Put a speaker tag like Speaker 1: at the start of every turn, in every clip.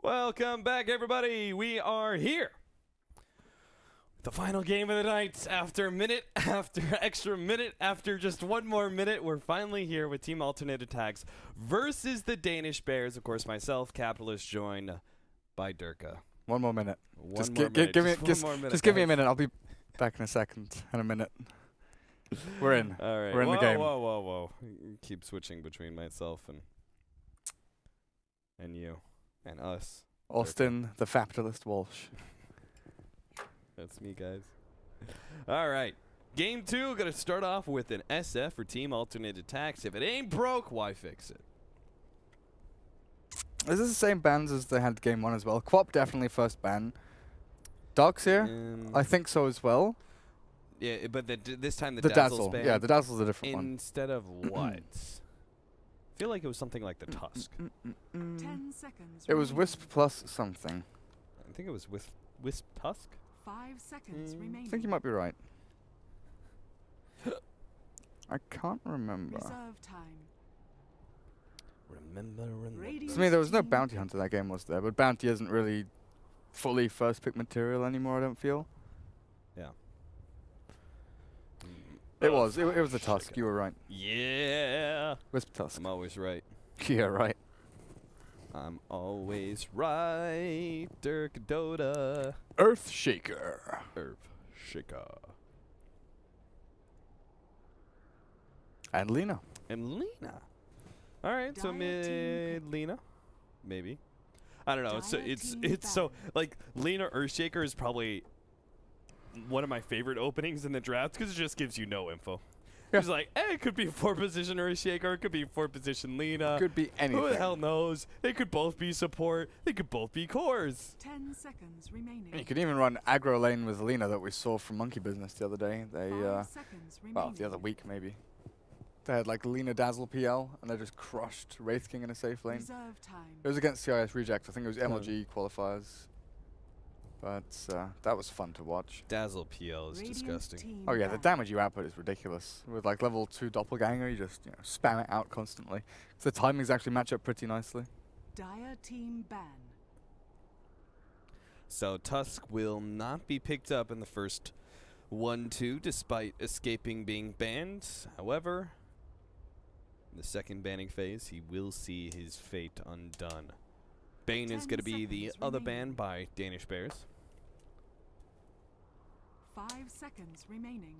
Speaker 1: Welcome back, everybody. We are here. The final game of the night. After extra minute, after just one more minute, we're finally here with Team Alternated Tags versus the Danish Bears. Of course, myself, Capitalist, joined by Durka.
Speaker 2: One more minute.
Speaker 1: Just give me
Speaker 2: a minute. I'll be back in a second. In a minute. We're in.
Speaker 1: All right.
Speaker 2: We're in the game.
Speaker 1: Whoa. Keep switching between myself and you and us.
Speaker 2: Austin, the Fapitalist Walsh.
Speaker 1: That's me, guys. All right. Game 2, going to start off with an SF for Team Alternated Tags. If it ain't broke, why fix it?
Speaker 2: Is this the same bans as they had game 1 as well? Quap definitely first ban. Dogs here? I think so as well.
Speaker 1: Yeah, but this time the
Speaker 2: Dazzle.
Speaker 1: ban.
Speaker 2: Yeah, the Dazzle's a different one.
Speaker 1: Instead of what? I feel like it was something like the Tusk.
Speaker 3: 10 seconds.
Speaker 2: It was Wisp plus something.
Speaker 1: I think it was Wisp Tusk.
Speaker 3: 5 seconds remaining.
Speaker 2: I think you might be right. I can't remember.
Speaker 3: Reserve time.
Speaker 1: Remember.
Speaker 2: To me, there was no Bounty Hunter that game, was there? But Bounty isn't really fully first pick material anymore, I don't feel.
Speaker 1: Yeah.
Speaker 2: It was the Tusk, you were right.
Speaker 1: Yeah.
Speaker 2: Wisp Tusk.
Speaker 1: I'm always right.
Speaker 2: Yeah, right.
Speaker 1: I'm always right. Dota.
Speaker 2: Earthshaker.
Speaker 1: Earthshaker.
Speaker 2: And Lena.
Speaker 1: All right, so mid Lena, maybe. I don't know. It's so like Lena Earthshaker is probably one of my favorite openings in the draft because it just gives you no info.
Speaker 2: Yeah.
Speaker 1: It's like, hey, it could be a 4-position Earthshaker, it could be a 4-position Lena.
Speaker 2: Could be anything.
Speaker 1: Who the hell knows? They could both be support. They could both be cores.
Speaker 3: 10 seconds remaining.
Speaker 2: You could even run aggro lane with Lena that we saw from Monkey Business the other day. They,
Speaker 3: 5 seconds remaining.
Speaker 2: well, the other week maybe. They had like Lena Dazzle PL and they just crushed Wraith King in a safe lane.
Speaker 3: Reserve time.
Speaker 2: It was against CIS Reject. I think it was MLG qualifiers. But that was fun to watch.
Speaker 1: Dazzle PL is disgusting.
Speaker 2: Oh yeah, the damage you output is ridiculous. With like level 2 Doppelganger, you just spam it out constantly. So the timings actually match up pretty nicely.
Speaker 3: Dire team ban.
Speaker 1: So Tusk will not be picked up in the first 1-2 despite escaping being banned. However, in the second banning phase, he will see his fate undone. Bane is going to be the other ban by Danish Bears.
Speaker 3: 5 seconds remaining.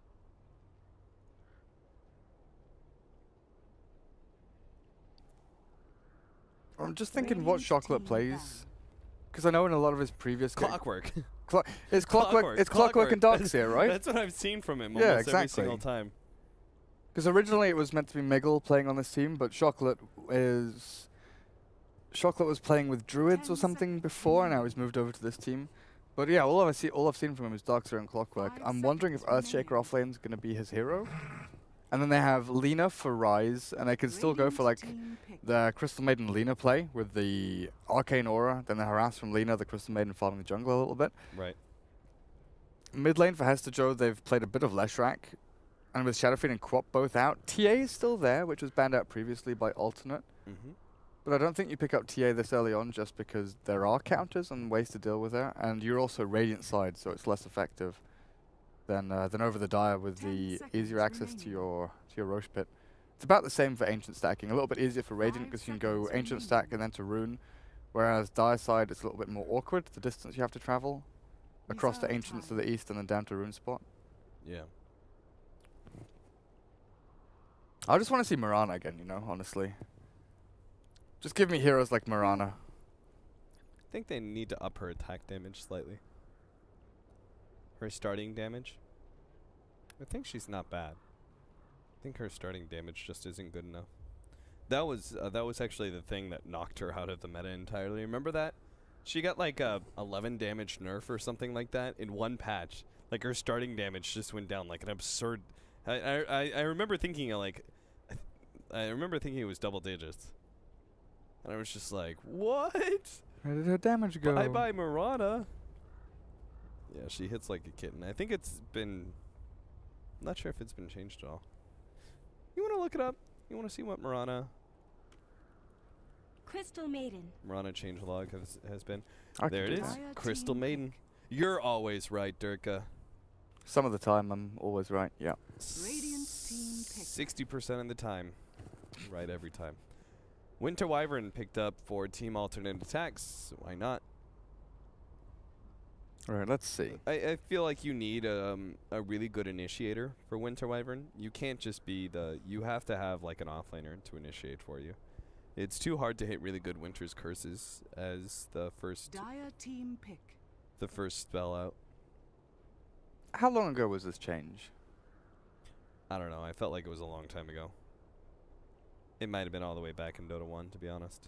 Speaker 2: I'm just thinking what Chocolate plays. Because I know in a lot of his previous games.
Speaker 1: Clockwork.
Speaker 2: It's Clockwork and Dogs here, right?
Speaker 1: That's what I've seen from him
Speaker 2: yeah,
Speaker 1: almost every single time.
Speaker 2: Because originally it was meant to be Miggle playing on this team, but Chocolate was playing with Druids or something before, and now he's moved over to this team. But yeah, all I've seen from him is Darkseer and Clockwork. I'm wondering if Earthshaker offlane is going to be his hero. And then they have Lena for Rise, and they can still go for like the Crystal Maiden Lena play with the Arcane Aura, then the Harass from Lena, the Crystal Maiden farming the jungle a little bit.
Speaker 1: Right.
Speaker 2: Mid lane for Hester Joe, they've played a bit of Leshrac, and with Shadowfiend and Quap both out. TA is still there, which was banned out previously by Alternate. But I don't think you pick up TA this early on just because there are counters and ways to deal with that, and you're also Radiant side, so it's less effective than over the Dire with the easier access to your Roche Pit. It's about the same for Ancient stacking, a little bit easier for Radiant because you can go Ancient stack and then to Rune, whereas Dire side it's a little bit more awkward, the distance you have to travel across the Ancients to the east and then down to Rune spot.
Speaker 1: Yeah.
Speaker 2: I just want to see Mirana again, honestly. Just give me heroes like Mirana.
Speaker 1: I think they need to up her attack damage slightly. Her starting damage. I think she's not bad. I think her starting damage just isn't good enough. That was actually the thing that knocked her out of the meta entirely. Remember that? She got like a 11 damage nerf or something like that in one patch. Like her starting damage just went down like an absurd. I remember thinking like, I remember thinking it was double digits. And I was just like, what?
Speaker 2: Where did her damage go?
Speaker 1: Bye-bye, Mirana. Yeah, she hits like a kitten. I think it's been... I'm not sure if it's been changed at all. You want to look it up? You want to see what Mirana...
Speaker 4: Crystal Maiden.
Speaker 1: Mirana changelog has been.
Speaker 2: I can
Speaker 1: There it
Speaker 2: do
Speaker 1: is.
Speaker 2: that.
Speaker 3: Dire
Speaker 1: Crystal
Speaker 3: team
Speaker 1: Maiden. You're always right, Durka.
Speaker 2: Some of the time, I'm always right. Yeah.
Speaker 3: Radiant's team pick.
Speaker 1: 60% of the time. Right every time. Winter Wyvern picked up for team alternate attacks. Why not?
Speaker 2: All right, let's see.
Speaker 1: I feel like you need a really good initiator for Winter Wyvern. You can't just be you have to have like an offlaner to initiate for you. It's too hard to hit really good Winter's Curses as the first
Speaker 3: Dire team pick.
Speaker 1: spell out.
Speaker 2: How long ago was this change?
Speaker 1: I don't know. I felt like it was a long time ago. It might have been all the way back in Dota 1, to be honest.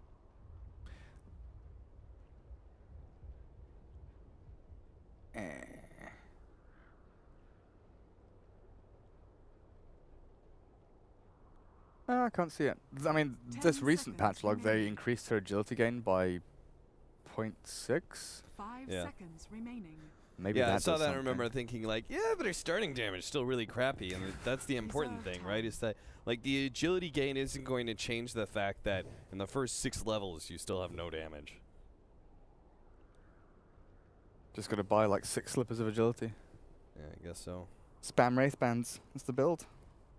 Speaker 2: I can't see it. I mean,
Speaker 3: 10
Speaker 2: this recent
Speaker 3: seconds
Speaker 2: patch log, they
Speaker 3: remaining.
Speaker 2: increased her agility gain by 0.6.
Speaker 3: 5
Speaker 1: Yeah.
Speaker 3: seconds remaining.
Speaker 2: Maybe
Speaker 1: Yeah,
Speaker 2: that
Speaker 1: I saw
Speaker 2: does
Speaker 1: that and remember
Speaker 2: something.
Speaker 1: thinking like, yeah, but her starting damage is still really crappy, and that's the important
Speaker 3: Reserve
Speaker 1: thing, right?
Speaker 3: time.
Speaker 1: Is that like the agility gain isn't going to change the fact that in the first 6 levels you still have no damage.
Speaker 2: Just got to buy like 6 slippers of agility.
Speaker 1: Yeah, I guess so.
Speaker 2: Spam wraith bands. That's the build.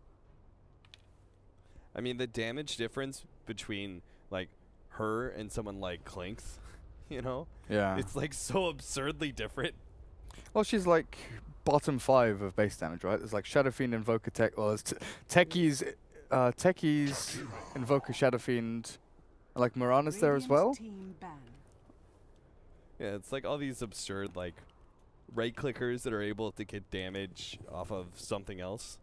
Speaker 1: I mean, the damage difference between like her and someone like Clinks, you know,
Speaker 2: Yeah.
Speaker 1: it's like so absurdly different.
Speaker 2: Well, she's like bottom 5 of base damage, right? There's like Shadow Fiend, Invoker, Tech. Well, there's Techies, Invoker, Shadow Fiend. And, like Mirana's there as
Speaker 3: Radiant
Speaker 2: well.
Speaker 3: team ban.
Speaker 1: Yeah, it's like all these absurd like right clickers that are able to get damage off of something else.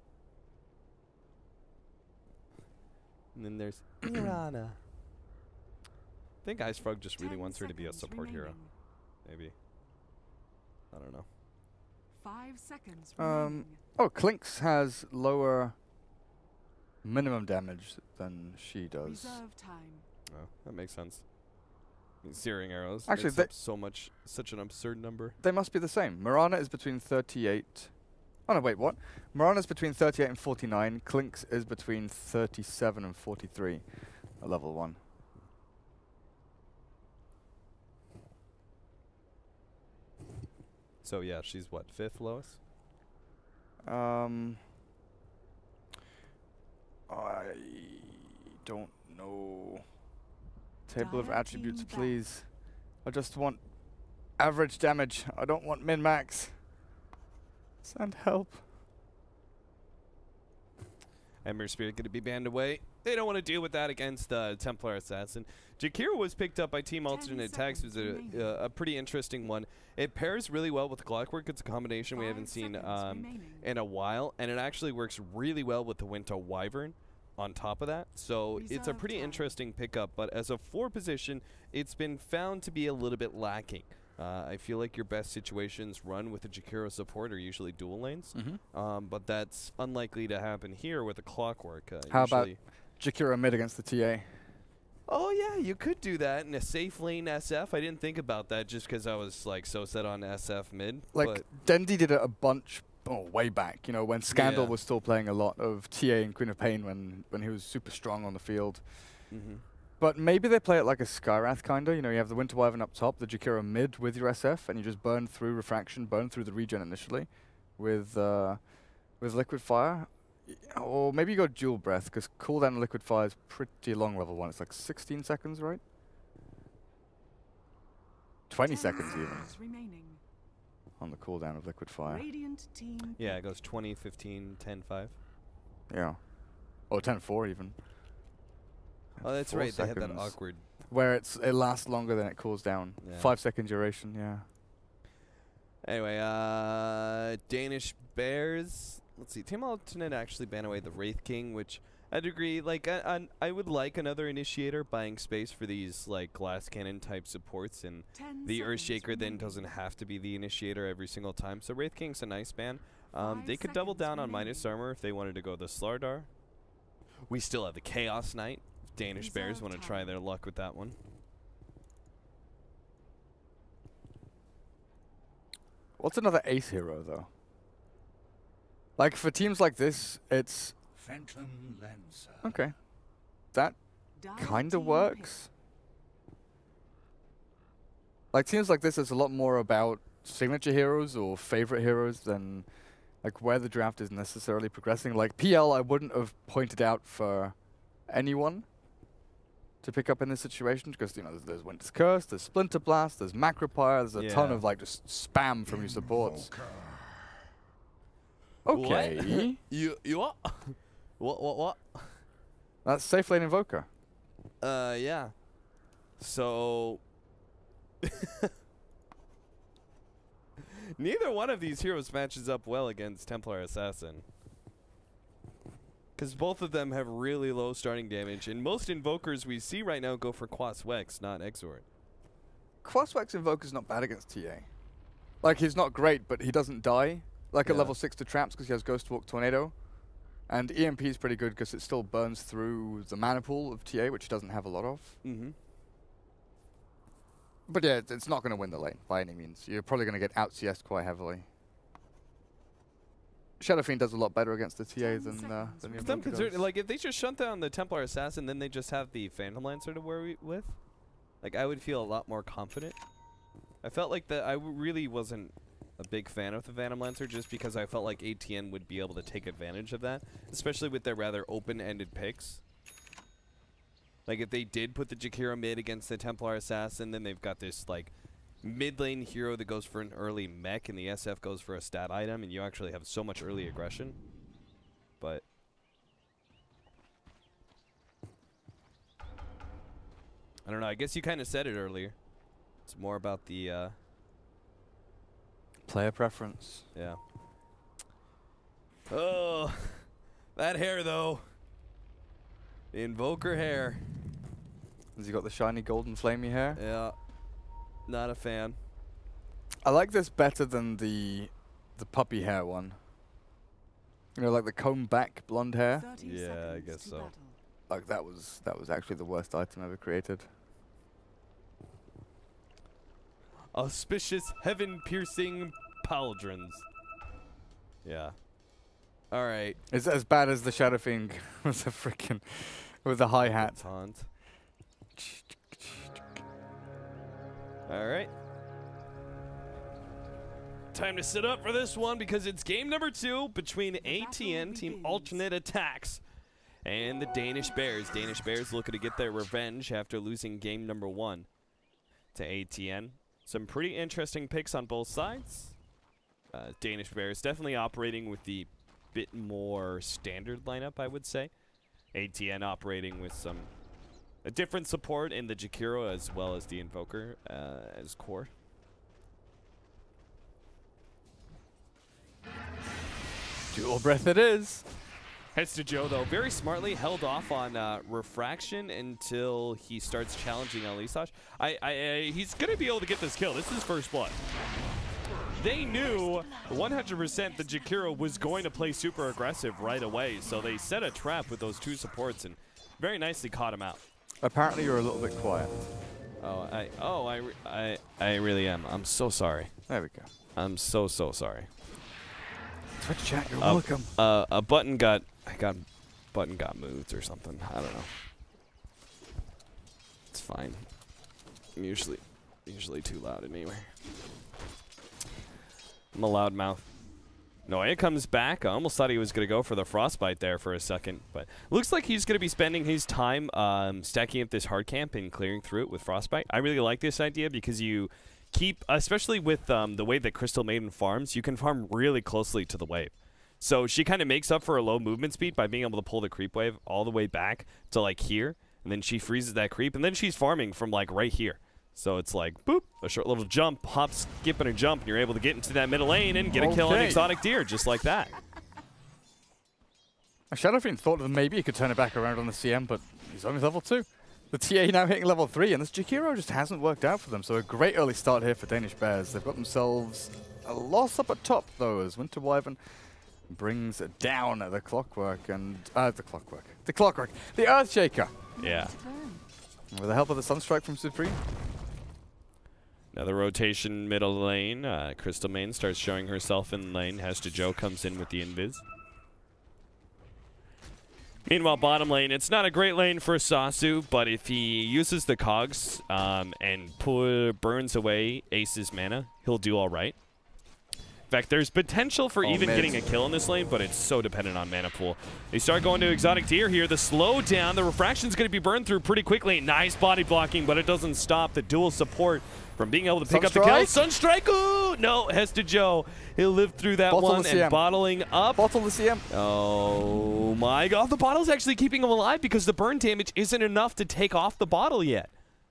Speaker 1: And then there's Mirana. I think Ice Frog just really
Speaker 3: 10
Speaker 1: wants her to be a
Speaker 3: seconds
Speaker 1: support hero.
Speaker 3: remaining.
Speaker 1: Maybe. I don't know.
Speaker 3: 5 seconds remaining.
Speaker 2: Oh, Clinks has lower minimum damage than she does.
Speaker 3: Reserve time.
Speaker 1: Oh, that makes sense. I mean, Searing arrows.
Speaker 2: Actually,
Speaker 1: makes
Speaker 2: they-
Speaker 1: up such an absurd number.
Speaker 2: They must be the same. Mirana is between 38. Oh no, wait, what? Mirana's between 38 and 49. Clinks is between 37 and 43 at level 1.
Speaker 1: So yeah, she's what, 5th lowest?
Speaker 2: I don't know. Table of
Speaker 3: Dire
Speaker 2: attributes,
Speaker 3: team back.
Speaker 2: please. I just want average damage. I don't want min-max. Send help.
Speaker 1: Ember Spirit going to be banned away. They don't want to deal with that against Templar Assassin. Jakira was picked up by Team
Speaker 3: 10
Speaker 1: Alternate Attacks. It was
Speaker 3: seconds remaining.
Speaker 1: a pretty interesting one. It pairs really well with Clockwork. It's a combination we
Speaker 3: 5
Speaker 1: haven't seen
Speaker 3: seconds remaining.
Speaker 1: in a while. And it actually works really well with the Winter Wyvern on top of that. So it's a
Speaker 3: Reserve
Speaker 1: pretty
Speaker 3: time.
Speaker 1: interesting pickup. But as a 4 position, it's been found to be a little bit lacking. I feel like your best situations run with a Jakiro support are usually dual lanes. But that's unlikely to happen here with a Clockwork.
Speaker 2: How about
Speaker 1: usually-
Speaker 2: Jakira mid against the TA?
Speaker 1: Oh yeah, you could do that in a safe lane SF. I didn't think about that just because I was like so set on SF mid.
Speaker 2: Like,
Speaker 1: but
Speaker 2: Dendi did it a bunch way back, you know, when Scandal
Speaker 1: Yeah.
Speaker 2: was still playing a lot of TA and Queen of Pain when he was super strong on the field. But maybe they play it like a Skywrath kind of. You know, you have the Winter Wyvern up top, the Jakiro mid with your SF, and you just burn through Refraction, burn through the regen initially with Liquid Fire. Or maybe you go Dual Breath, because cooldown on Liquid Fire is pretty long level 1. It's like 16 seconds, right? 20
Speaker 3: 10
Speaker 2: seconds even
Speaker 3: seconds remaining.
Speaker 2: on the cooldown of Liquid Fire.
Speaker 3: Radiant team
Speaker 1: yeah, it
Speaker 3: pick.
Speaker 1: goes 20, 15, 10, 5.
Speaker 2: Yeah. Or 10-4 even.
Speaker 1: Oh, that's
Speaker 2: 4
Speaker 1: right. They had that
Speaker 2: seconds.
Speaker 1: awkward.
Speaker 2: Where it lasts longer than it cools down.
Speaker 1: Yeah.
Speaker 2: 5-second duration, yeah.
Speaker 1: Anyway, Danish Bears. Let's see. Team Alternate actually banned away the Wraith King, which I'd agree. Like, I would like another initiator buying space for these like glass cannon type supports, and
Speaker 3: 10
Speaker 1: the
Speaker 3: seconds
Speaker 1: Earthshaker then
Speaker 3: remaining.
Speaker 1: doesn't have to be the initiator every single time. So Wraith King's a nice ban.
Speaker 3: 5
Speaker 1: They could double
Speaker 3: seconds
Speaker 1: down on minus
Speaker 3: remaining.
Speaker 1: armor if they wanted to go the Slardar. We still have the Chaos Knight. Danish Bears
Speaker 3: Reserve
Speaker 1: want to try
Speaker 3: time.
Speaker 1: their luck with that one.
Speaker 2: What's another ace hero, though? Like, for teams like this, it's...
Speaker 5: Phantom Lancer.
Speaker 2: Okay. That
Speaker 3: Dire
Speaker 2: kind of
Speaker 3: team
Speaker 2: works. Like teams like this is a lot more about signature heroes or favorite heroes than like where the draft is necessarily progressing. Like PL, I wouldn't have pointed out for anyone to pick up in this situation because, you know, there's Winter's Curse, there's Splinter Blast, there's Macropire, there's a ton of like just spam from your supports. Okay.
Speaker 1: What? you what? What?
Speaker 2: That's safe lane Invoker.
Speaker 1: Yeah. So neither one of these heroes matches up well against Templar Assassin. Because both of them have really low starting damage, and most Invokers we see right now go for Quas Wex, not Exort.
Speaker 2: Quas Wex Invoker's not bad against TA. Like, he's not great, but he doesn't die. Like at level 6 to traps because he has Ghost Walk Tornado. And EMP is pretty good because it still burns through the mana pool of TA, which he doesn't have a lot of. But yeah, it's not going to win the lane by any means. You're probably going to get out CS'd quite heavily. Shadow Fiend does a lot better against the TA than Invoker does.
Speaker 1: Like, if they just shut down the Templar Assassin, then they just have the Phantom Lancer to worry with. Like, I would feel a lot more confident. I felt like that I really wasn't a big fan of the Phantom Lancer just because I felt like ATN would be able to take advantage of that, especially with their rather open-ended picks. Like, if they did put the Jakiro mid against the Templar Assassin, then they've got this, like, mid-lane hero that goes for an early mech, and the SF goes for a stat item, and you actually have so much early aggression. But I don't know. I guess you kind of said it earlier. It's more about the
Speaker 2: player preference.
Speaker 1: Yeah. Oh, that hair, though. The Invoker hair.
Speaker 2: Has he got the shiny golden flamey hair?
Speaker 1: Yeah. Not a fan.
Speaker 2: I like this better than the puppy hair one. You know, like the comb back blonde hair.
Speaker 1: Yeah, I guess so.
Speaker 2: Like that was actually the worst item ever created.
Speaker 1: Auspicious heaven-piercing pauldrons. Yeah. All right.
Speaker 2: It's as bad as the Shadow Fiend with the freaking with the hi-hat.
Speaker 1: Taunt. All right. Time to sit up for this one because it's game number 2 between ATN, Team Alternate Attacks, and the Danish Bears. Danish Bears looking to get their revenge after losing game number 1 to ATN. Some pretty interesting picks on both sides. Danish Bears definitely operating with the bit more standard lineup, I would say. ATN operating with a different support in the Jakiro as well as the Invoker as core.
Speaker 2: Dual breath it is.
Speaker 1: Heads to Joe, though, very smartly held off on Refraction until he starts challenging Elisash. He's going to be able to get this kill. This is first blood. They knew 100% the Jakiro was going to play super aggressive right away, so they set a trap with those 2 supports and very nicely caught him out.
Speaker 2: Apparently you're a little bit quiet.
Speaker 1: I really am. I'm so sorry.
Speaker 2: There we go.
Speaker 1: I'm so sorry.
Speaker 2: Twitch chat, you're welcome.
Speaker 1: A button got moved or something. I don't know. It's fine. I'm usually too loud anyway. I'm a loud mouth. Noya comes back. I almost thought he was going to go for the Frostbite there for a second, but looks like he's going to be spending his time stacking up this hard camp and clearing through it with Frostbite. I really like this idea because you keep, especially with the way that Crystal Maiden farms, you can farm really closely to the wave. So she kind of makes up for a low movement speed by being able to pull the creep wave all the way back to like here, and then she freezes that creep, and then she's farming from like right here. So it's like, boop, a short little jump, hop, skip, and a jump, and you're able to get into that middle lane and get a kill on Exotic Deer, just like that.
Speaker 2: Shadow Fiend thought that maybe he could turn it back around on the CM, but he's only level 2. The TA now hitting level 3, and this Jakiro just hasn't worked out for them, so a great early start here for Danish Bears. They've got themselves a loss up at top, though, as Winter Wyvern brings down the Clockwork, and the Earthshaker.
Speaker 1: Yeah.
Speaker 2: With the help of the Sunstrike from Supreme.
Speaker 1: Another rotation middle lane. Crystal Main starts showing herself in lane. Hesta Joe comes in with the invis.
Speaker 4: Meanwhile, bottom lane, it's not a great lane for Sasu, but if he uses the cogs and burns away Ace's mana, he'll do all right. In fact, there's potential for even getting a kill in this lane, but it's so dependent on mana pool. They start going to Exotic Deer here. The slowdown, the refraction's going to be burned through pretty quickly. Nice body blocking, but it doesn't stop the dual support from being able to pick up the kill. Sunstrike! Ooh! No, Hesta Joe. He'll live through that one and bottling up.
Speaker 2: Bottle the CM.
Speaker 4: Oh my god. The bottle's actually keeping him alive because the burn damage isn't enough to take off the bottle yet.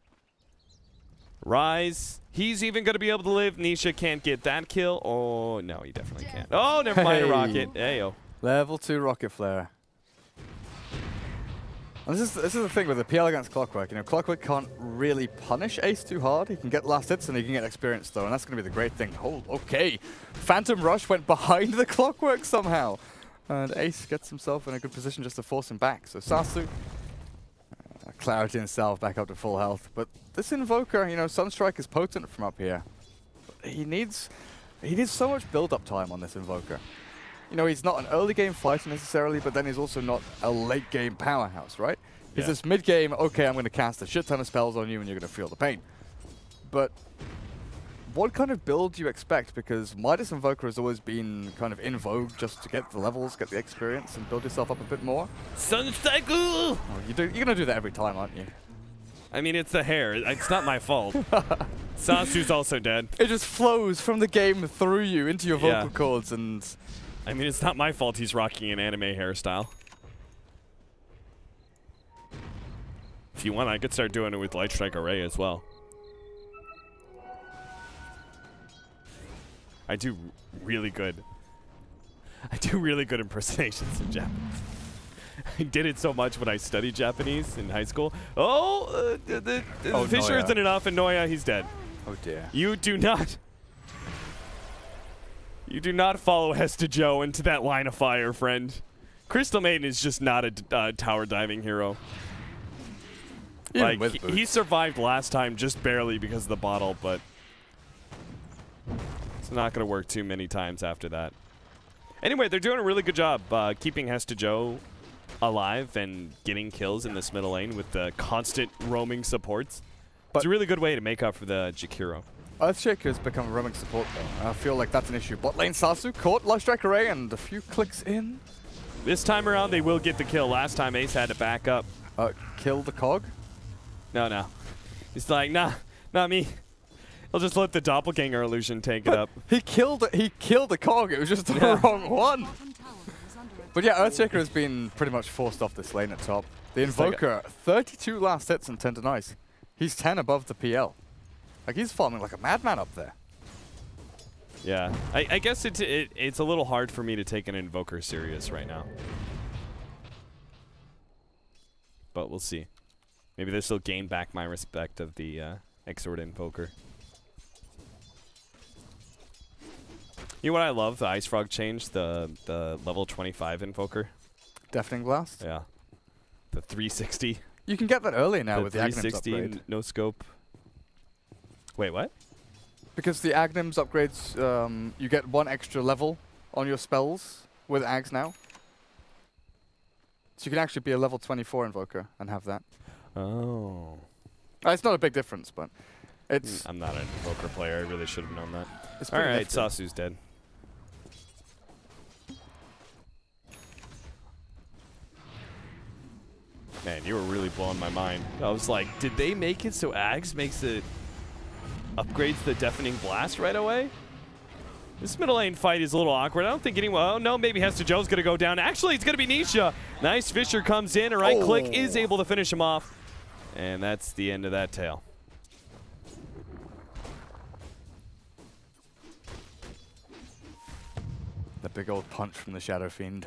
Speaker 4: Rise. He's even going to be able to live. Nisha can't get that kill. Oh, no, he definitely can't. Oh, never mind a rocket. Hey-o.
Speaker 2: Level 2 rocket flare. And this is the thing with the PL against Clockwork. You know, Clockwork can't really punish Ace too hard. He can get last hits and he can get experience though, and that's going to be the great thing. Oh, okay. Phantom Rush went behind the Clockwork somehow. And Ace gets himself in a good position just to force him back. So Sasu, Clarity himself back up to full health. But this Invoker, you know, Sunstrike is potent from up here. But he needs so much build-up time on this Invoker. You know, he's not an early game fighter necessarily, but then he's also not a late game powerhouse, right? He's this mid game, okay, I'm going to cast a shit ton of spells on you and you're going to feel the pain. But what kind of build do you expect? Because Midas Invoker has always been kind of in vogue just to get the levels, get the experience, and build yourself up a bit more.
Speaker 4: Sunstrike!
Speaker 2: Oh, you're going to do that every time, aren't you?
Speaker 4: I mean, it's the hair. It's not my fault. Sasu's also dead.
Speaker 2: It just flows from the game through you into your vocal cords and...
Speaker 4: I mean, it's not my fault he's rocking an anime hairstyle. If you want, I could start doing it with Light Strike Array as well. I do really good impersonations of Japanese. I did it so much when I studied Japanese in high school. Oh, the Fisher isn't enough, and Noya, he's dead.
Speaker 2: Oh dear.
Speaker 4: You do not follow Hesta Joe into that line of fire, friend. Crystal Maiden is just not a tower diving hero. Like, he survived last time just barely because of the bottle, but it's not going to work too many times after that. Anyway, they're doing a really good job keeping Hesta Joe alive and getting kills in this middle lane with the constant roaming supports. But it's a really good way to make up for the Jakiro.
Speaker 2: Earthshaker has become a roaming support though. I feel like that's an issue. Bot lane Sasu caught Light Strike Array and a few clicks in.
Speaker 4: This time around they will get the kill. Last time Ace had to back up.
Speaker 2: Kill the cog?
Speaker 4: No. He's like, nah, not me. I'll just let the doppelganger illusion take it up.
Speaker 2: He killed the cog. It was just the wrong one. But yeah, Earthshaker has been pretty much forced off this lane at top. The Invoker, 32 last hits and 10 denies. He's 10 above the PL. Like, he's farming like a madman up there.
Speaker 4: Yeah, I guess it's a little hard for me to take an Invoker serious right now. But we'll see. Maybe this will gain back my respect of the Exort Invoker. You know what I love? The Ice Frog change, the level 25 Invoker.
Speaker 2: Deafening Blast?
Speaker 4: Yeah. The 360.
Speaker 2: You can get that early now with the Agnim's
Speaker 4: 360
Speaker 2: upgrade.
Speaker 4: No scope. Wait, what?
Speaker 2: Because the Agnim's upgrades, you get 1 extra level on your spells with Ags now. So you can actually be a level 24 Invoker and have that.
Speaker 4: Oh.
Speaker 2: It's not a big difference, but it's...
Speaker 4: I'm not an Invoker player. I really should have known that.
Speaker 2: It's
Speaker 4: alright, Sasu's dead. Man, you were really blowing my mind. I was like, did they make it so Ags makes it... upgrades the Deafening Blast right away? This middle lane fight is a little awkward. I don't think anyone... Oh, no, maybe Hesta Joe's going to go down. Actually, it's going to be Nisha. Nice Fisher comes in. A right click is able to finish him off. And that's the end of that tale.
Speaker 2: The big old punch from the Shadow Fiend.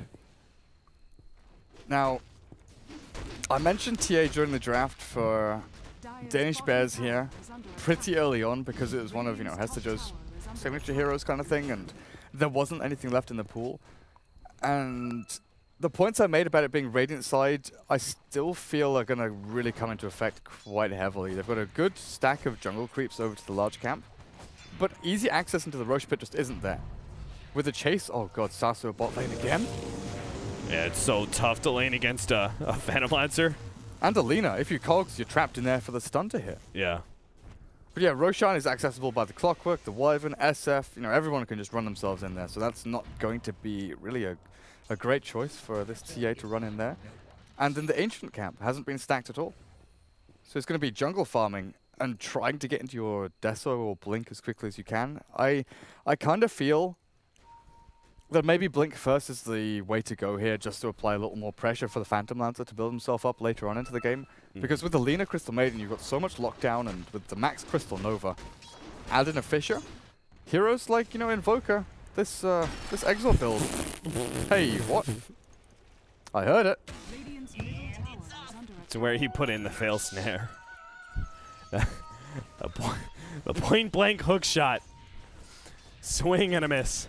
Speaker 2: Now, I mentioned TA during the draft for Danish Bears here pretty early on because it was one of, you know, Hesta Joe's signature heroes kind of thing, and there wasn't anything left in the pool. And the points I made about it being Radiant side, I still feel are going to really come into effect quite heavily. They've got a good stack of jungle creeps over to the large camp, but easy access into the Roche pit just isn't there. With the chase, oh god, Sasu bot lane again.
Speaker 4: Yeah, it's so tough to lane against a Phantom Lancer.
Speaker 2: And Alina. If you cogs, you're trapped in there for the stun to hit.
Speaker 4: Yeah.
Speaker 2: But yeah, Roshan is accessible by the Clockwork, the Wyvern, SF. You know, everyone can just run themselves in there. So that's not going to be really a great choice for this TA to run in there. And then the Ancient Camp hasn't been stacked at all. So it's going to be jungle farming and trying to get into your Deso or Blink as quickly as you can. I kind of feel that maybe Blink first is the way to go here, just to apply a little more pressure for the Phantom Lancer to build himself up later on into the game. Because with the Lina Crystal Maiden, you've got so much lockdown, and with the Max Crystal Nova, add in a Fisher, heroes like, you know, Invoker, this Exile build. Hey, what? I heard it.
Speaker 4: To where he put in the fail snare. the point blank hook shot. Swing and a miss.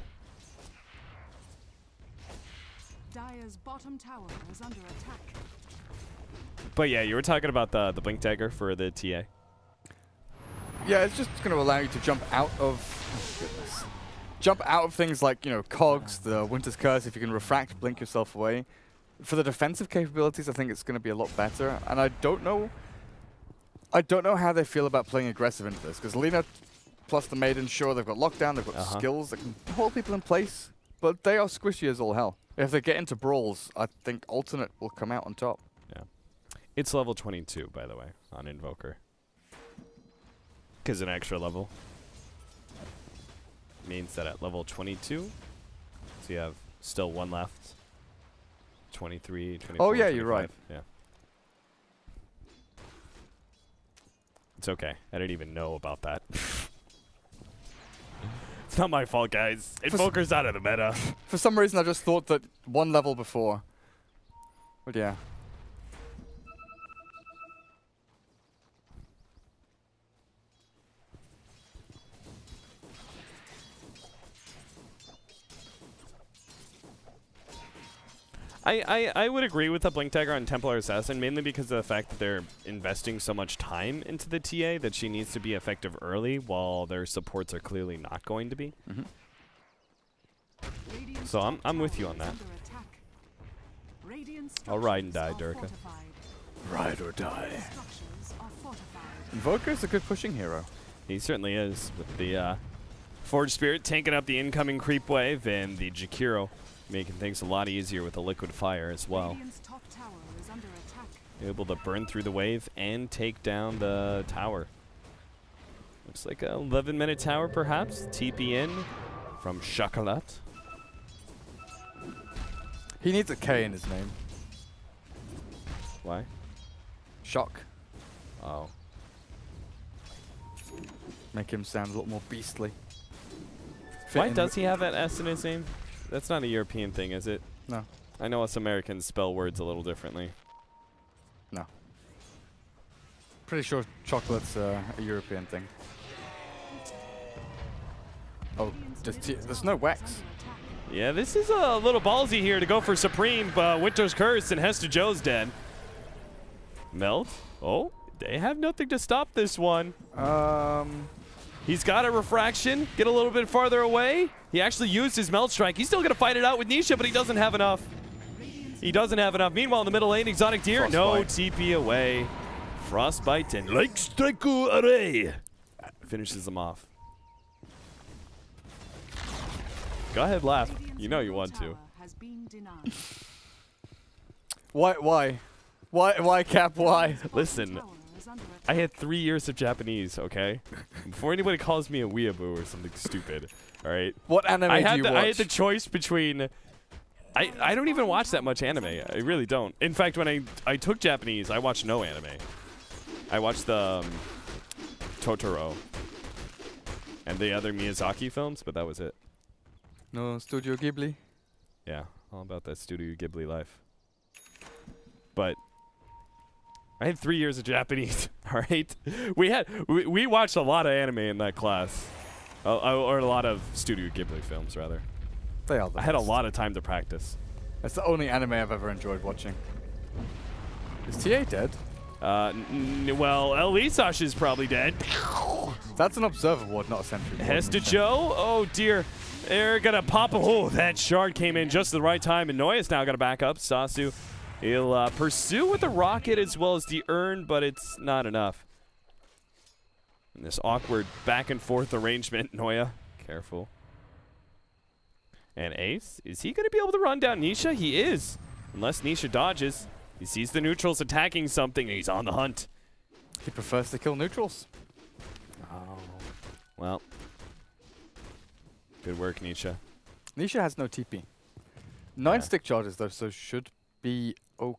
Speaker 3: Dire's bottom tower is under attack.
Speaker 4: But yeah, you were talking about the blink dagger for the TA.
Speaker 2: Yeah, it's just going to allow you to jump out of jump out of things like, you know, cogs, the Winter's Curse. If you can refract, blink yourself away. For the defensive capabilities, I think it's going to be a lot better. And I don't know how they feel about playing aggressive into this, because Lina plus the Maiden, sure, they've got lockdown, they've got skills that can hold people in place, but they are squishy as all hell. If they get into brawls, I think Alternate will come out on top.
Speaker 4: Yeah. It's level 22, by the way, on Invoker. Because an extra level means that at level 22, so you have still one left. 23, 24,
Speaker 2: oh, yeah,
Speaker 4: 25.
Speaker 2: you're right.
Speaker 4: Yeah. It's okay. I didn't even know about that. It's not my fault, guys. Invoker's out of the meta.
Speaker 2: For some reason, I just thought that one level before. But yeah.
Speaker 4: I would agree with the Blink Dagger on Templar Assassin, mainly because of the fact that they're investing so much time into the TA that she needs to be effective early, while their supports are clearly not going to be. So I'm with you on that. I'll ride and die, Durka.
Speaker 2: Ride or die. Invoker's a good pushing hero.
Speaker 4: He certainly is, with the Forge Spirit tanking up the incoming creep wave, and the Jakiro making things a lot easier with the liquid fire as well. Able to burn through the wave and take down the tower. Looks like a 11-minute tower, perhaps. TP in from Chocolat.
Speaker 2: He needs a K in his name.
Speaker 4: Why?
Speaker 2: Shock.
Speaker 4: Oh.
Speaker 2: Make him sound a little more beastly.
Speaker 4: Why does he have that S in his name? That's not a European thing, is it?
Speaker 2: No.
Speaker 4: I know us Americans spell words a little differently.
Speaker 2: No. Pretty sure chocolate's a European thing. Oh, there's no wax.
Speaker 4: Yeah, this is a little ballsy here to go for Supreme, Winter's Curse, and Hester Joe's dead. Melt? Oh, they have nothing to stop this one. He's got a refraction. Get a little bit farther away. He actually used his Melt Strike. He's still going to fight it out with Nisha, but he doesn't have enough. He doesn't have enough. Meanwhile, in the middle lane, Exotic Deer. No TP away. Frostbite and Like Strike Array finishes them off. Go ahead, laugh. You know you want to.
Speaker 2: Why, Cap, why?
Speaker 4: Listen, I had 3 years of Japanese, okay? Before anybody calls me a weeaboo or something stupid, all right?
Speaker 2: What anime do you watch?
Speaker 4: I had the choice between... I don't even watch that much anime. I really don't. In fact, when I took Japanese, I watched no anime. I watched the Totoro and the other Miyazaki films, but that was it.
Speaker 2: No Studio Ghibli?
Speaker 4: Yeah, all about that Studio Ghibli life. But I had 3 years of Japanese, all right? We watched a lot of anime in that class. Or a lot of Studio Ghibli films, rather.
Speaker 2: They are the
Speaker 4: I had a
Speaker 2: best.
Speaker 4: lot of time to practice.
Speaker 2: That's the only anime I've ever enjoyed watching. Is TA dead?
Speaker 4: Well, Elisash is probably dead.
Speaker 2: That's an observer ward, not a sentry.
Speaker 4: Hester Joe, oh dear. They're gonna pop a hole. That shard came in just at the right time, and Noya's now gonna back up. Sasu, he'll pursue with the rocket as well as the urn, but it's not enough. And this awkward back and forth arrangement, Noya, careful. And Ace, is he gonna be able to run down Nisha? He is, unless Nisha dodges. He sees the neutrals attacking something, and he's on the hunt.
Speaker 2: He prefers to kill neutrals.
Speaker 4: Oh, well. Good work, Nisha.
Speaker 2: Nisha has no TP. 9 stick charges, though, so should be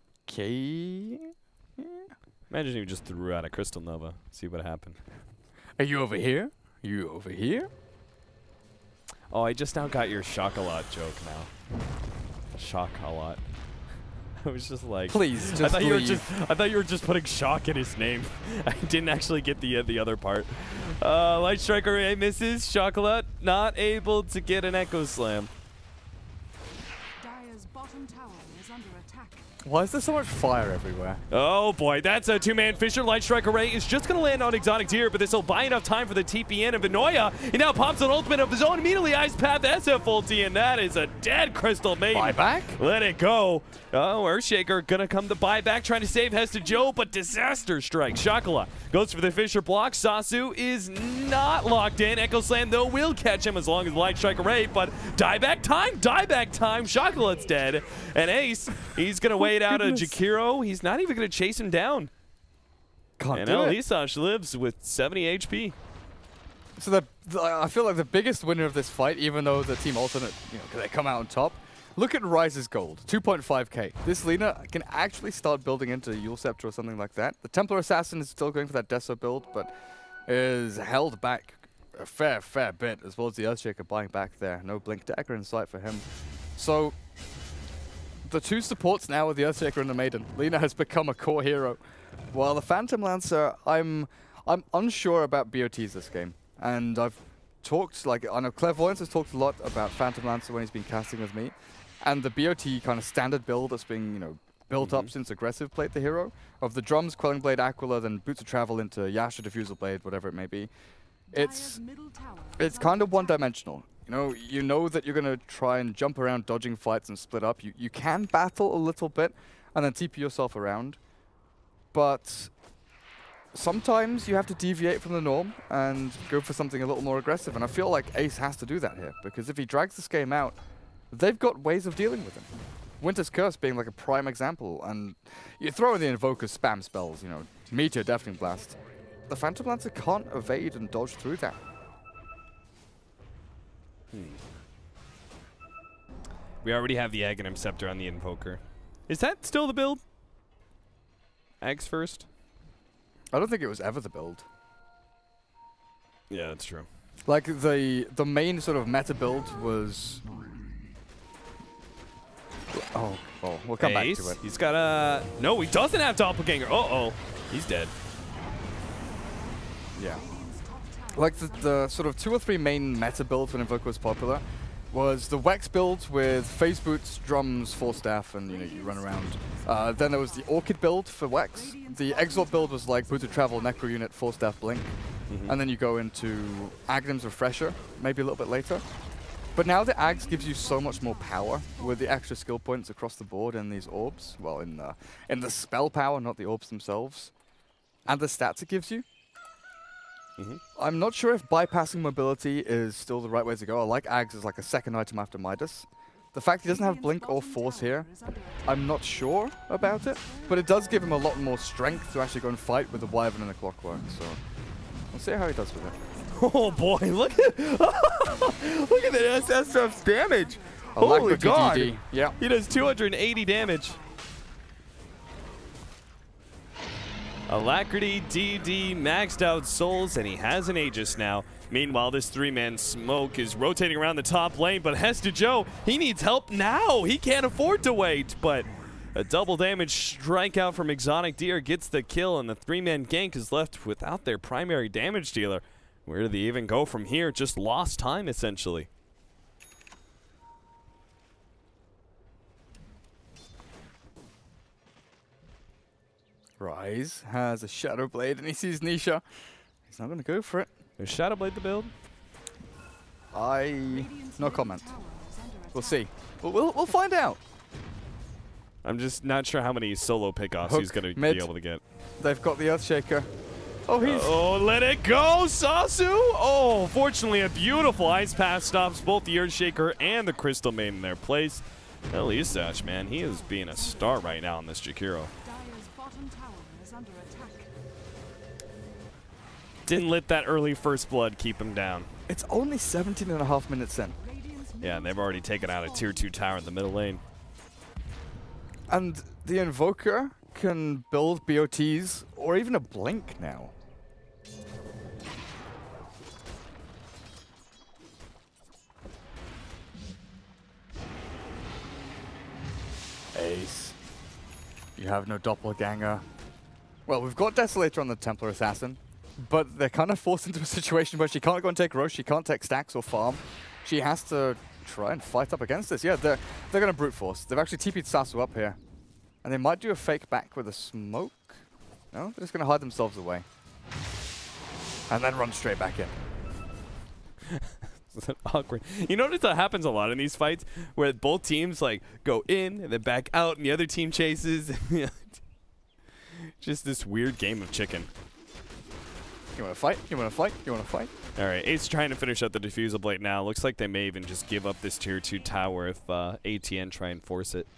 Speaker 2: okay. Yeah.
Speaker 4: Imagine if you just threw out a Crystal Nova. See what happened.
Speaker 2: Are you over here? You over here?
Speaker 4: Oh, I just now got your Shock-a-lot joke now. Shock-a-lot. I was just like,
Speaker 2: please, just
Speaker 4: I thought
Speaker 2: leave.
Speaker 4: you were just putting shock in his name. I didn't actually get the other part. Light Striker A misses. Chocolat not able to get an Echo Slam.
Speaker 3: Dire's bottom tower is under attack.
Speaker 2: Why is there so much fire everywhere?
Speaker 4: Oh boy, that's a two-man Fisher. Light Striker Ray is just going to land on Exotic Deer, but this will buy enough time for the TPN of Vinoya. He now pops an ultimate of his own, immediately Ice Path SF ulti, and that is a dead Crystal Maiden.
Speaker 2: Buyback?
Speaker 4: Let it go. Oh, Earthshaker going to come to buyback, trying to save Hester Joe, but disaster strike. Chocolat goes for the Fisher block. Sasu is not locked in. Echo Slam, though, will catch him as long as Light Striker Ray, but dieback time. Chocolat's dead. And Ace, he's going to wait out a Jakiro. He's not even going to chase him down.
Speaker 2: Can't
Speaker 4: and
Speaker 2: do it.
Speaker 4: Elisash lives with 70 HP.
Speaker 2: So I feel like the biggest winner of this fight, even though the team alternate, they come out on top. Look at Ryze's gold, 2.5k. This Lina can actually start building into Yule Scepter or something like that. The Templar Assassin is still going for that Deso build, but is held back a fair bit, as well as the Earthshaker buying back there. No Blink Dagger in sight for him. So the two supports now with the Earthshaker and the Maiden. Lina has become a core hero. While the Phantom Lancer, I'm unsure about BOTs this game. And I've talked, I know Clairvoyance has talked a lot about Phantom Lancer when he's been casting with me. And the BOT kind of standard build that's being, built up since Aggressive played the hero. Of the drums, Quelling Blade, Aquila, then Boots of Travel into Yasha, Diffusal Blade, whatever it may be. It's kind of one-dimensional. You know that you're going to try and jump around dodging fights and split up. You can battle a little bit and then TP yourself around. But sometimes you have to deviate from the norm and go for something a little more aggressive. And I feel like Ace has to do that here, because if he drags this game out, they've got ways of dealing with him. Winter's Curse being like a prime example. And you throw in the Invoker spam spells, Meteor, Deafening Blast. The Phantom Lancer can't evade and dodge through that.
Speaker 4: We already have the Aghanim Scepter on the Invoker. Is that still the build? Ags first?
Speaker 2: I don't think it was ever the build.
Speaker 4: Yeah, that's true.
Speaker 2: Like, the main sort of meta build was... Oh, we'll come back to it.
Speaker 4: He's got a... No, he doesn't have Doppelganger. Uh-oh. He's dead.
Speaker 2: Yeah. Like, the sort of 2 or 3 main meta builds when Invoker was popular was the Wex build with Phase Boots, Drums, Force Staff, and, you run around. Then there was the Orchid build for Wex. The Exort build was like Boots of Travel, Necro Unit, Force Staff, Blink. And then you go into Aghanim's Refresher, maybe a little bit later. But now the Ags gives you so much more power with the extra skill points across the board in these orbs. Well, in the spell power, not the orbs themselves. And the stats it gives you. I'm not sure if bypassing mobility is still the right way to go. I like Ags as like a second item after Midas. The fact he doesn't have Blink or Force here, I'm not sure about it. But it does give him a lot more strength to actually go and fight with the Wyvern and the Clockwork. So we'll see how he does with it.
Speaker 4: Oh boy, look at the SSF's damage. Holy God.
Speaker 2: DDD. Yeah.
Speaker 4: He does 280 damage. Alacrity, DD, maxed out souls, and he has an Aegis now. Meanwhile, this 3-man smoke is rotating around the top lane, but Hester Joe, he needs help now. He can't afford to wait, but a double damage strikeout from Exotic Deer gets the kill, and the 3-man gank is left without their primary damage dealer. Where do they even go from here? Just lost time, essentially.
Speaker 2: Rise has a Shadow Blade, and he sees Nisha. He's not going to go for it.
Speaker 4: Is Shadow Blade the build?
Speaker 2: No comment. We'll see. We'll find out.
Speaker 4: I'm just not sure how many solo pickoffs he's going to be able to get.
Speaker 2: They've got the Earthshaker. Oh, he's...
Speaker 4: Oh, let it go, Sasu! Oh, fortunately, a beautiful Ice Path stops both the Earthshaker and the Crystal Maiden in their place. Elisash, man, he is being a star right now in this Jakiro.
Speaker 3: Dire's bottom tower is under attack.
Speaker 4: Didn't let that early first blood keep him down.
Speaker 2: It's only 17.5 minutes in.
Speaker 4: Yeah, and they've already taken out a tier 2 tower in the middle lane.
Speaker 2: And the Invoker can build BOTs or even a Blink now. Ace. You have no doppelganger. Well, we've got Desolator on the Templar Assassin, but they're kind of forced into a situation where she can't go and take Roche, she can't take stacks or farm. She has to try and fight up against this. Yeah, they're going to brute force. They've actually TP'd Sasu up here. And they might do a fake back with a smoke. No, they're just going to hide themselves away. And then run straight back in.
Speaker 4: Awkward. You notice that happens a lot in these fights where both teams like go in and then back out and the other team chases. Just this weird game of chicken.
Speaker 2: You want to fight? You want to fight? You want to fight?
Speaker 4: All right, Ace trying to finish up the Diffusal Blade now. Looks like they may even just give up this tier 2 tower if ATN try and force it.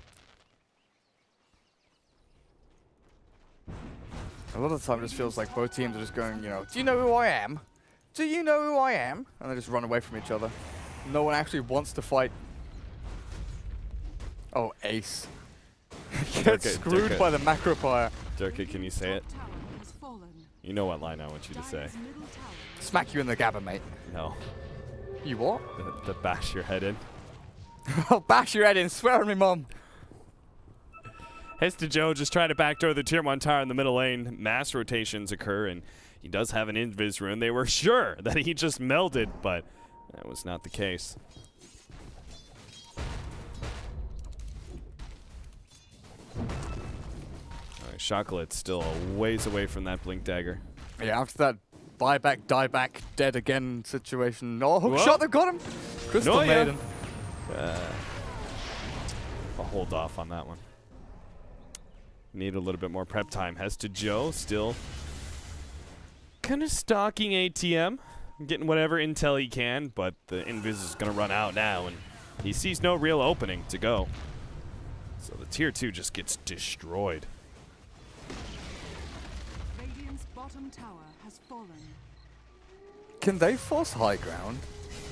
Speaker 2: A lot of the time it just feels like both teams are just going, you know, do you know who I am? Do you know who I am? And they just run away from each other. No one actually wants to fight. Oh, Ace. Gets screwed by the Macropire.
Speaker 4: Durka, can you say it? You know what line I want you to say.
Speaker 2: Smack you in the gabba, mate.
Speaker 4: No.
Speaker 2: You what?
Speaker 4: The bash your head in.
Speaker 2: I'll bash your head in. Swear on me, Mum.
Speaker 4: Heads to Joe, just trying to backdoor the tier 1 tower in the middle lane. Mass rotations occur, and he does have an invis rune. They were sure that he just melded, but that was not the case. All right, Chocolatte's still a ways away from that Blink Dagger.
Speaker 2: Yeah, after that buyback, die back, dead again situation. Oh, hook shot, they've got him! Crystal Maiden.
Speaker 4: I'll hold off on that one. Need a little bit more prep time. Heads to Joe, still kind of stalking ATM, getting whatever intel he can, but the invis is going to run out now, and he sees no real opening to go. So the tier 2 just gets destroyed.
Speaker 3: Radiant's bottom tower has fallen.
Speaker 2: Can they force high ground?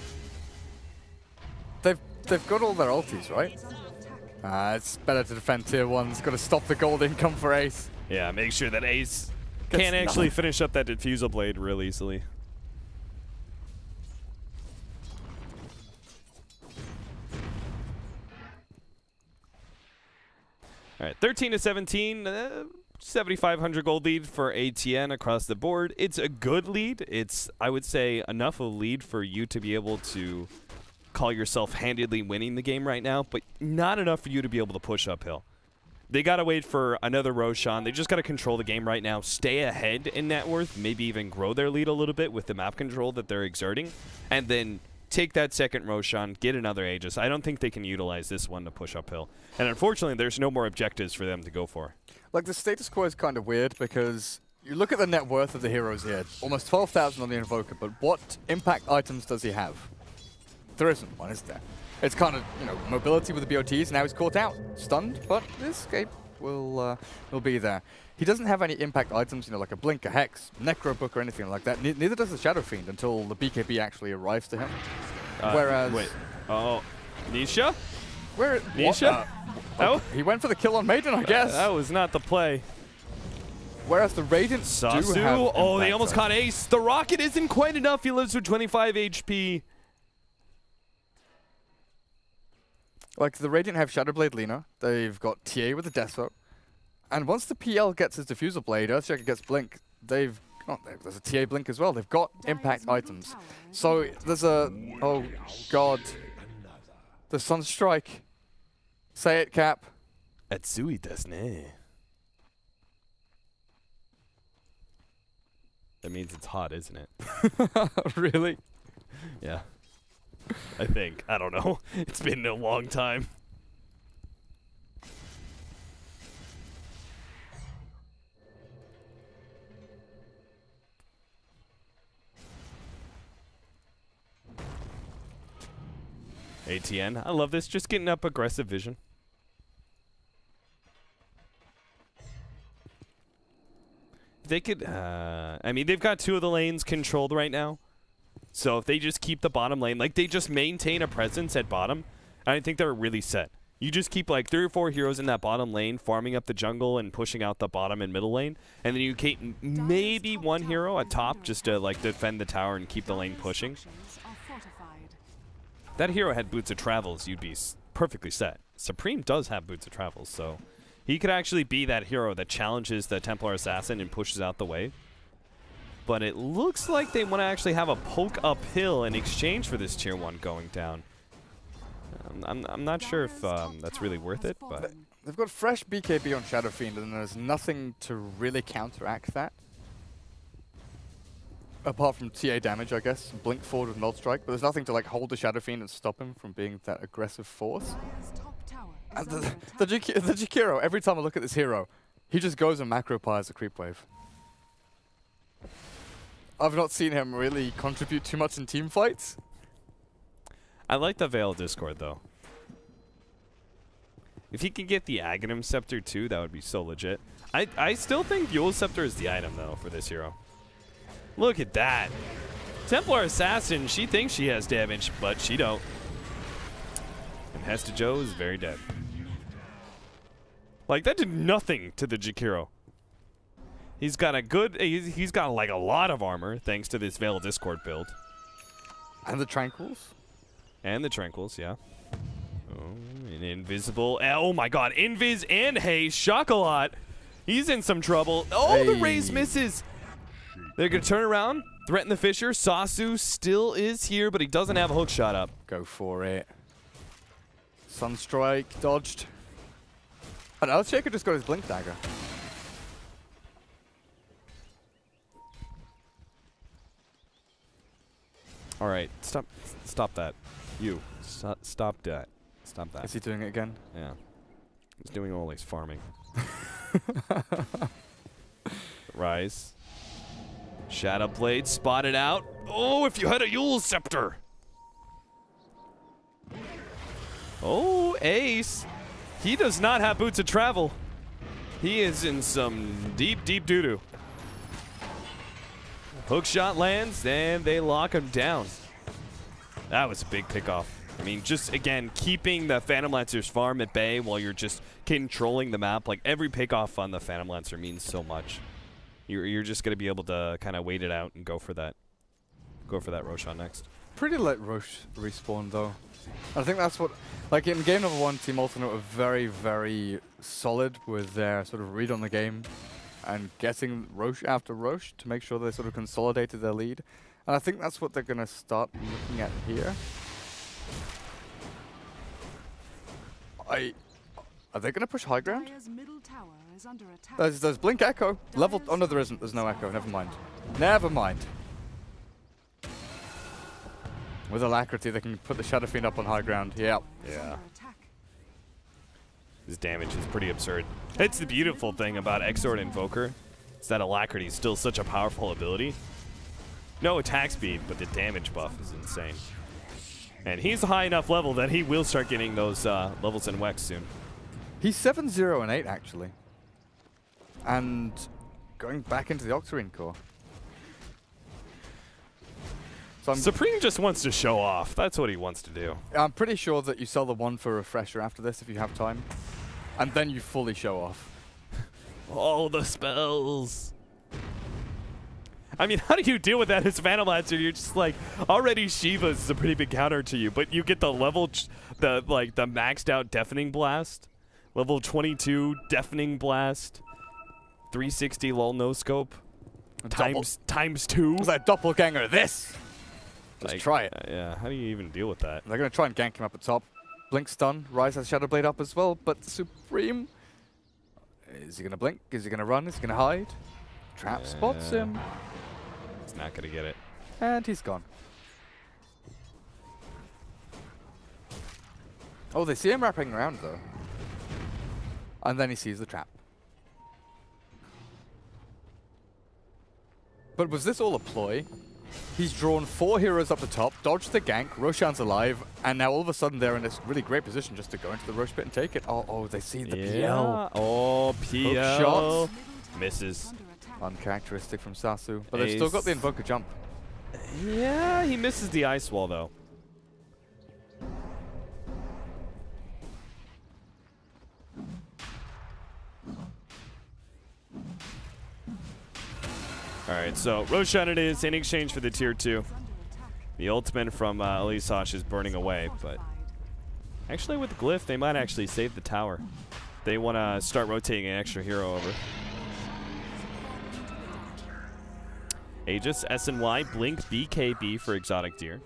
Speaker 2: They've got all their ultis, right? It's better to defend tier 1's. Got to stop the gold income for Ace.
Speaker 4: Yeah, make sure that Ace can't actually finish up that Diffusal Blade real easily. All right, 13 to 17, 7,500 gold lead for ATN across the board. It's a good lead. It's, I would say, enough of a lead for you to be able to call yourself handedly winning the game right now, but not enough for you to be able to push uphill. They got to wait for another Roshan. They just got to control the game right now, stay ahead in net worth, maybe even grow their lead a little bit with the map control that they're exerting, and then take that second Roshan, get another Aegis. I don't think they can utilize this one to push uphill. And unfortunately, there's no more objectives for them to go for.
Speaker 2: Like, the status quo is kind of weird because you look at the net worth of the heroes here. Almost 12,000 on the Invoker, but what impact items does he have? There isn't one, is there? It's kind of, you know, mobility with the BOTs. Now he's caught out, stunned, but the escape will be there. He doesn't have any impact items, you know, like a Blink, a Hex, Necro Book, or anything like that. Neither does the Shadow Fiend until the BKB actually arrives to him. Whereas...
Speaker 4: Wait. Oh. Nisha?
Speaker 2: Where...
Speaker 4: Nisha?
Speaker 2: He went for the kill on Maiden, I guess.
Speaker 4: That was not the play.
Speaker 2: Whereas the Radiants do have
Speaker 4: Sasu, oh, they
Speaker 2: impact
Speaker 4: almost caught Ace. The rocket isn't quite enough. He lives with 25 HP.
Speaker 2: Like, the Radiant have Shadowblade Lina. They've got TA with the Death Throat. And once the PL gets his Diffusal Blade, Earthshaker gets Blink, they've... Oh, there's a TA Blink as well. They've got impact items. So there's a... Oh, God. The Sunstrike. Say it, Cap.
Speaker 4: Atsui desu ne. That means it's hot, isn't it?
Speaker 2: Really?
Speaker 4: Yeah. I think. I don't know. It's been a long time. ATN. I love this. Just getting up aggressive vision. They could, I mean, they've got 2 of the lanes controlled right now. So if they just keep the bottom lane, like they just maintain a presence at bottom, I think they're really set. You just keep like 3 or 4 heroes in that bottom lane, farming up the jungle and pushing out the bottom and middle lane. And then you keep maybe 1 hero at top just to like defend the tower and keep the lane pushing. If that hero had Boots of Travels, you'd be perfectly set. Supreme does have Boots of Travels, so he could actually be that hero that challenges the Templar Assassin and pushes out the wave. But it looks like they want to actually have a poke uphill in exchange for this tier 1 going down. I'm not sure if that's really worth it, but
Speaker 2: they've got fresh BKB on Shadow Fiend, and there's nothing to really counteract that. Apart from TA damage, I guess. Blink forward with Null Strike, but there's nothing to like hold the Shadow Fiend and stop him from being that aggressive force. And the Jakiro, every time I look at this hero, he just goes and macro pyres the creep wave. I've not seen him really contribute too much in team fights.
Speaker 4: I like the Veil Discord, though. If he could get the Aghanim Scepter, too, that would be so legit. I still think Eul's Scepter is the item, though, for this hero. Look at that. Templar Assassin, she thinks she has damage, but she don't. And Hesta Joe is very dead. Like, that did nothing to the Jakiro. He's got a good, he's got like a lot of armor thanks to this Veil Discord build.
Speaker 2: And the Tranquils?
Speaker 4: And the Tranquils, yeah. Oh, an invisible, oh my god, Invis and Haze, Chocolat. He's in some trouble. Oh, hey. The raise misses. They're gonna turn around, threaten the Fisher. Sasu still is here, but he doesn't have a hook shot up.
Speaker 2: Go for it. Sunstrike dodged. And Earthshaker just got his Blink Dagger.
Speaker 4: All right, stop that. You, stop that. Stop that.
Speaker 2: Is he doing it again?
Speaker 4: Yeah. He's doing all his farming. Rise. Shadow Blade spotted out. Oh, if you had a Eul's Scepter. Oh, Ace. He does not have Boots of Travel. He is in some deep, deep doo-doo. Hook shot lands, and they lock him down. That was a big pickoff. I mean, just, again, keeping the Phantom Lancer's farm at bay while you're just controlling the map. Like, every pickoff on the Phantom Lancer means so much. You're just going to be able to kind of wait it out and go for that. Go for that Roshan next.
Speaker 2: Pretty late Rosh respawn, though. I think that's what, like in game number 1, Team Alternate were very, very solid with their sort of read on the game and getting Rosh after Rosh to make sure they sort of consolidated their lead. And I think that's what they're going to start looking at here. Are they going to push high ground? There's Blink Echo. Level, oh no, there isn't. There's no Echo. Never mind. Never mind. With Alacrity, they can put the Shadow Fiend up on high ground. Yep.
Speaker 4: Yeah. His damage is pretty absurd. It's the beautiful thing about Exort Invoker. Is that Alacrity is still such a powerful ability. No attack speed, but the damage buff is insane. And he's a high enough level that he will start getting those levels in Wex soon.
Speaker 2: He's 7-0 and 8 actually. And going back into the Octarine core. So
Speaker 4: Supreme just wants to show off. That's what he wants to do.
Speaker 2: I'm pretty sure that you sell the 1 for Refresher after this if you have time. And then you fully show off.
Speaker 4: All the spells. I mean, how do you deal with that as Phantom Lancer? You're just like, already Shiva's is a pretty big counter to you, but you get the level, the maxed out Deafening Blast. Level 22 Deafening Blast. 360 lull no scope. Times 2.
Speaker 2: What's that doppelganger? This! Just
Speaker 4: like,
Speaker 2: try it.
Speaker 4: Yeah, how do you even deal with that?
Speaker 2: They're going to try and gank him up at top. Blink stun. Rise has Shadow Blade up as well, but Supreme... Is he going to blink? Is he going to run? Is he going to hide? Trap spots him.
Speaker 4: Not going to get it.
Speaker 2: And he's gone. Oh, they see him wrapping around, though. And then he sees the trap. But was this all a ploy? He's drawn 4 heroes up the top, dodged the gank, Roshan's alive, and now all of a sudden they're in this really great position just to go into the Rosh pit and take it. Oh, they see the PL.
Speaker 4: Oh, PL.
Speaker 2: Hook shot.
Speaker 4: Misses.
Speaker 2: Uncharacteristic from Sasu. But they've still got the Invoker jump.
Speaker 4: Yeah, he misses the ice wall, though. Alright, so Roshan it is in exchange for the tier 2. The ultimate from Elisash is burning away, but actually with Glyph, they might actually save the tower. They want to start rotating an extra hero over. Aegis, SNY, Blink, BKB for Exotic Deer.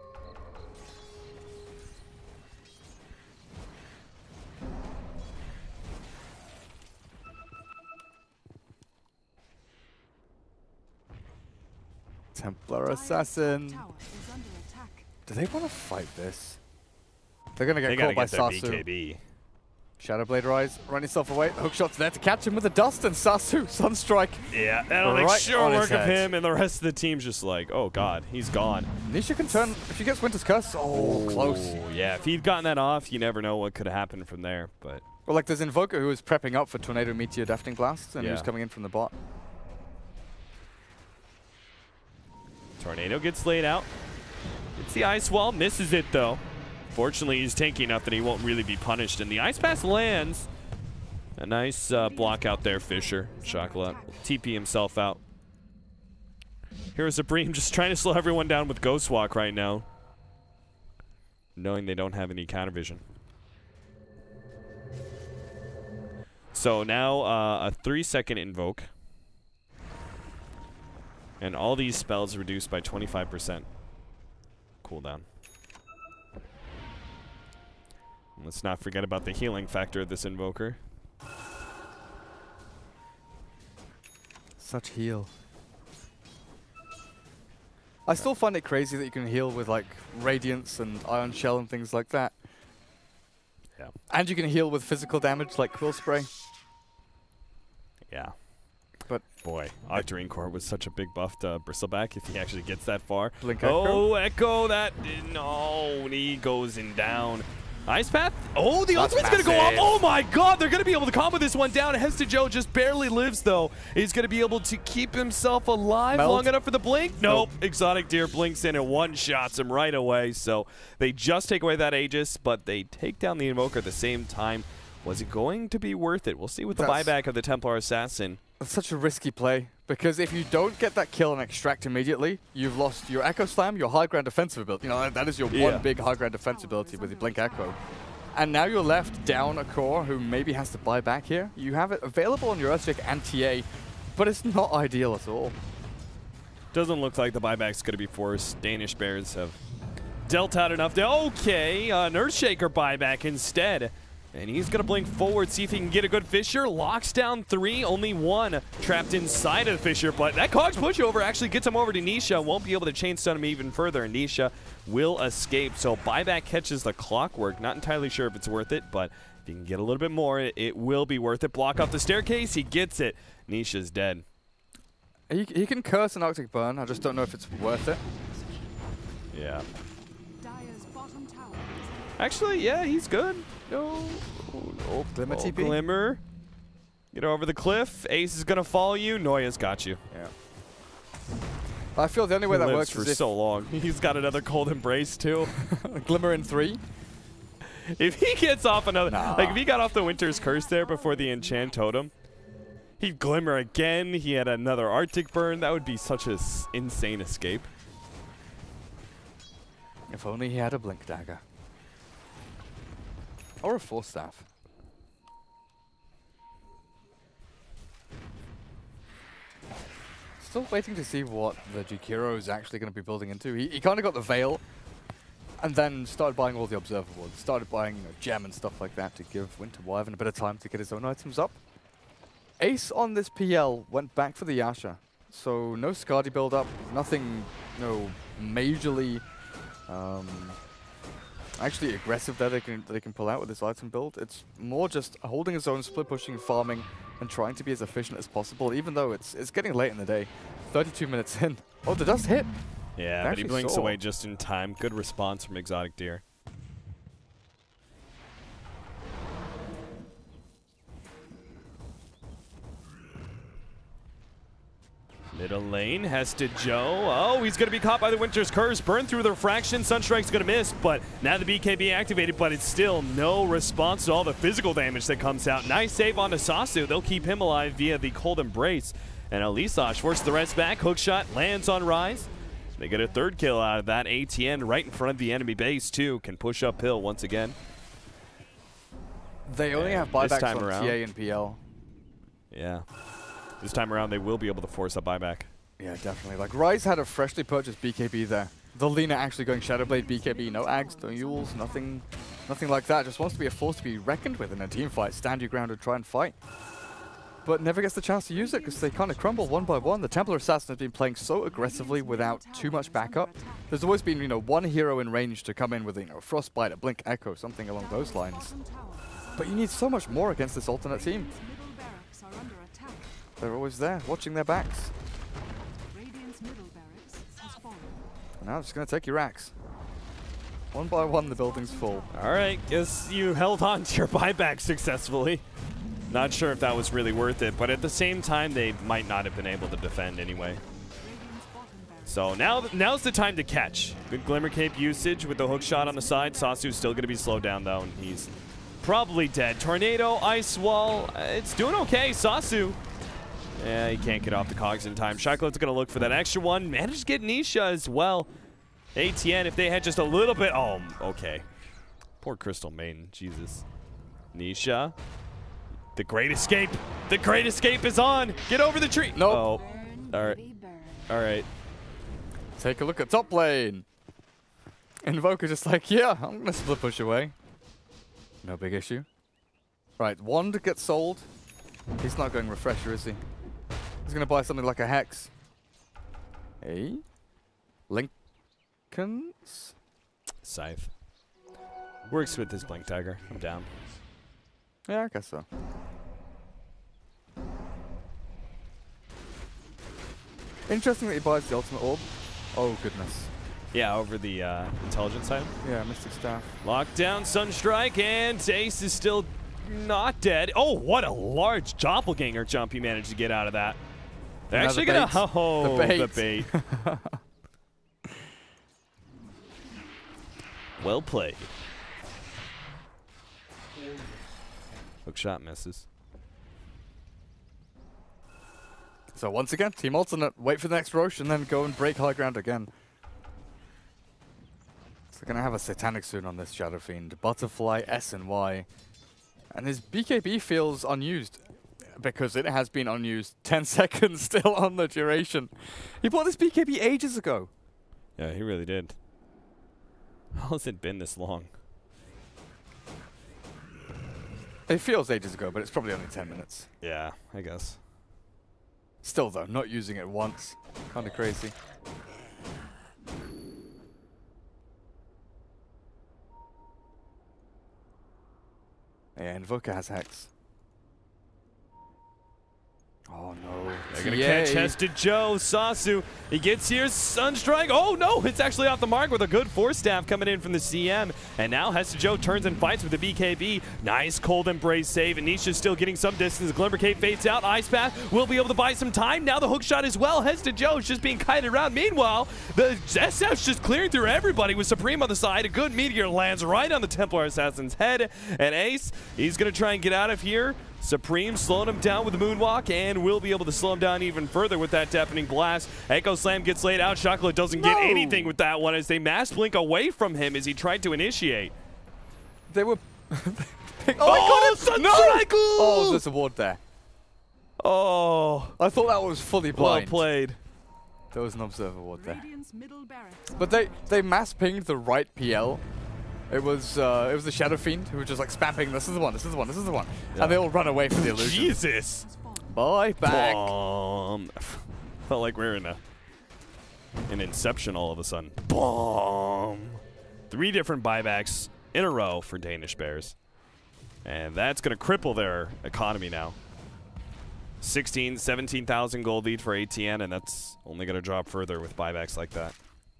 Speaker 2: Templar Assassin. Do they want to fight this? They're going to get caught by Sasu.
Speaker 4: BKB.
Speaker 2: Shadowblade Rise, run yourself away. Hookshot's there to catch him with the dust, and Sasu, Sunstrike.
Speaker 4: Yeah, that'll make sure work of him, and the rest of the team's just like, oh god, he's gone.
Speaker 2: Nisha can turn, if he gets Winter's Curse, close.
Speaker 4: Yeah, if he'd gotten that off, you never know what could have happened from there, but...
Speaker 2: Well, like there's Invoker who was prepping up for Tornado, Meteor, Deafening Blast, and he was coming in from the bot.
Speaker 4: Tornado gets laid out. It's the ice wall, misses it though. Fortunately, he's tanky enough that he won't really be punished, and the ice pass lands. A nice block out there, Fisher. Chocolate TP himself out. Here's Supreme just trying to slow everyone down with Ghost Walk right now, knowing they don't have any counter vision. So now a 3-second invoke. And all these spells reduced by 25% cooldown. Let's not forget about the healing factor of this invoker.
Speaker 2: Such heal. I still find it crazy that you can heal with like Radiance and Ion Shell and things like that.
Speaker 4: Yeah.
Speaker 2: And you can heal with physical damage like Quill Spray.
Speaker 4: Yeah.
Speaker 2: But
Speaker 4: boy, Octarine Core was such a big buff to Bristleback if he actually gets that far.
Speaker 2: Blink
Speaker 4: Echo. Echo, that no, he goes in down. Ice Path. Oh, the ultimate's going to go off. Oh my god, they're going to be able to combo this one down. Hesta Joe just barely lives, though. He's going to be able to keep himself alive long enough for the blink. Nope. Exotic Deer blinks in and one-shots him right away. So they just take away that Aegis, but they take down the Invoker at the same time. Was it going to be worth it? We'll see with the buyback of the Templar Assassin.
Speaker 2: That's such a risky play, because if you don't get that kill and extract immediately, you've lost your Echo Slam, your high ground defensive ability. You know, that is your one big high ground defense ability with your Blink Echo. And now you're left down a core who maybe has to buy back here. You have it available on your Earthshake and TA, but it's not ideal at all.
Speaker 4: Doesn't look like the buyback's going to be forced. Danish Bears have dealt out enough to... Okay, an Earthshaker buyback instead. And he's going to blink forward, see if he can get a good Fissure. Locks down 3, only 1 trapped inside of the Fissure. But that Cogs pushover actually gets him over to Nisha. Won't be able to chain stun him even further. And Nisha will escape. So buyback catches the Clockwork. Not entirely sure if it's worth it, but if he can get a little bit more, it will be worth it. Block off the staircase. He gets it. Nisha's dead.
Speaker 2: He can curse an Arctic Burn. I just don't know if it's worth it.
Speaker 4: Yeah.
Speaker 3: Dire's bottom tower.
Speaker 4: Actually, yeah, he's good. No. Oh, no.
Speaker 2: Glimmer TP.
Speaker 4: Glimmer. Get over the cliff. Ace is going to follow you. Noya's got you.
Speaker 2: Yeah. I feel the only way that works
Speaker 4: for
Speaker 2: is
Speaker 4: so long. He's got another Cold Embrace, too.
Speaker 2: Glimmer in 3.
Speaker 4: If he gets off another... Like, if he got off the Winter's Curse there before the Enchant Totem, he'd Glimmer again. He had another Arctic Burn. That would be such an insane escape.
Speaker 2: If only he had a Blink Dagger. Or a Force Staff. Still waiting to see what the Jukiro is actually going to be building into. He kind of got the Veil, and then started buying all the Observables. Started buying Gem and stuff like that to give Winter Wyvern a bit of time to get his own items up. Ace on this PL went back for the Yasha. So no Skadi build up, nothing, no majorly actually aggressive that they can pull out with this item build. It's more just holding his own, split pushing, farming, and trying to be as efficient as possible, even though it's getting late in the day. 32 minutes in. Oh, the dust hit.
Speaker 4: Yeah, but he blinks away just in time. Good response from Exotic Deer. Middle lane, Hesta Joe. Oh, he's going to be caught by the Winter's Curse. Burn through the refraction. Sunstrike's going to miss, but now the BKB activated, but it's still no response to all the physical damage that comes out. Nice save onto Sasu. They'll keep him alive via the Cold Embrace. And Elisash forces the rest back. Hookshot lands on Rise. They get a third kill out of that. ATN right in front of the enemy base, too. Can push uphill once again.
Speaker 2: They only have buybacks on TA and PL.
Speaker 4: Yeah. This time around, they will be able to force a buyback.
Speaker 2: Yeah, definitely. Like, Rise had a freshly purchased BKB there. The Lina actually going Shadowblade BKB. No Ags, no Yules, nothing like that. Just wants to be a force to be reckoned with in a team fight. Stand your ground and try and fight. But never gets the chance to use it because they kind of crumble one by one. The Templar Assassin has been playing so aggressively without too much backup. There's always been, one hero in range to come in with, a Frostbite, a Blink Echo, something along those lines. But you need so much more against this alternate team. They're always there, watching their backs. Now I'm just going to take your racks. One by one, the building's full.
Speaker 4: All right, guess you held on to your buyback successfully. Not sure if that was really worth it, but at the same time, they might not have been able to defend anyway. So now's the time to catch. Good Glimmer Cape usage with the hook shot on the side. Sasu's still going to be slowed down, though, and he's probably dead. Tornado, Ice Wall, it's doing okay. Sasu. Yeah, he can't get off the cogs in time. Shacklet's going to look for that extra one. Managed to get Nisha as well. ATN, if they had just a little bit... Oh, okay. Poor Crystal Maiden. Jesus. Nisha. The Great Escape. The Great Escape is on. Get over the tree.
Speaker 2: Nope.
Speaker 4: Oh. All right. All right.
Speaker 2: Take a look at top lane. Invoker just like, yeah, I'm going to split push away. No big issue. Right, Wand gets sold. He's not going Refresher, is he? He's going to buy something like a Hex. Hey? Lincoln's?
Speaker 4: Scythe. Works with this Blink Dagger. I'm down.
Speaker 2: Yeah, I guess so. Interesting that he buys the Ultimate Orb. Oh, goodness.
Speaker 4: Yeah, over the intelligence item.
Speaker 2: Yeah, Mystic Staff.
Speaker 4: Lockdown, Sunstrike, and Ace is still not dead. Oh, what a large doppelganger jump he managed to get out of that. They're actually going to... Oh, the bait. Well played. Hook shot misses.
Speaker 2: So once again, Team Alternate, wait for the next Roche and then go and break high ground again. So they're going to have a Satanic soon on this Shadow Fiend. Butterfly, S and Y. And his BKB feels unused because it has been unused. 10 seconds still on the duration. He bought this BKB ages ago.
Speaker 4: Yeah, he really did. How has it been this long?
Speaker 2: It feels ages ago, but it's probably only 10 minutes.
Speaker 4: Yeah, I guess.
Speaker 2: Still, though, not using it once. Kind of crazy. Yeah, Invoker has Hex. Oh, no.
Speaker 4: They're going to catch Hesta Joe. Sasu, he gets here. Sunstrike. Oh, no. It's actually off the mark with a good Force Staff coming in from the CM. And now Hesta Joe turns and fights with the BKB. Nice Cold Embrace save. And Nisha's still getting some distance. Glimmer Cape fades out. Ice Path will be able to buy some time. Now the hook shot as well. Hesta Joe's just being kited around. Meanwhile, the SF's just clearing through everybody with Supreme on the side. A good meteor lands right on the Templar Assassin's head. And Ace, he's going to try and get out of here. Supreme slowing him down with the Moonwalk and will be able to slow him down even further with that Deafening Blast. Echo Slam gets laid out. Chocolate doesn't get anything with that one as they mass blink away from him as he tried to initiate.
Speaker 2: They were...
Speaker 4: oh, Sunstrike!
Speaker 2: Oh, there's a ward there.
Speaker 4: Oh.
Speaker 2: I thought that was fully blind.
Speaker 4: Well played.
Speaker 2: There was an Observer ward there.
Speaker 3: Middle barracks.
Speaker 2: But they mass pinged the right PL. It was the Shadow Fiend who was just like spamming. This is the one. This is the one. This is the one. Yeah. And they all run away from the illusion.
Speaker 4: Jesus.
Speaker 2: Bye back.
Speaker 4: Felt like we were in an Inception all of a sudden. Boom! 3 different buybacks in a row for Danish Bears. And that's going to cripple their economy now. 17,000 gold lead for ATN, and that's only going to drop further with buybacks like that.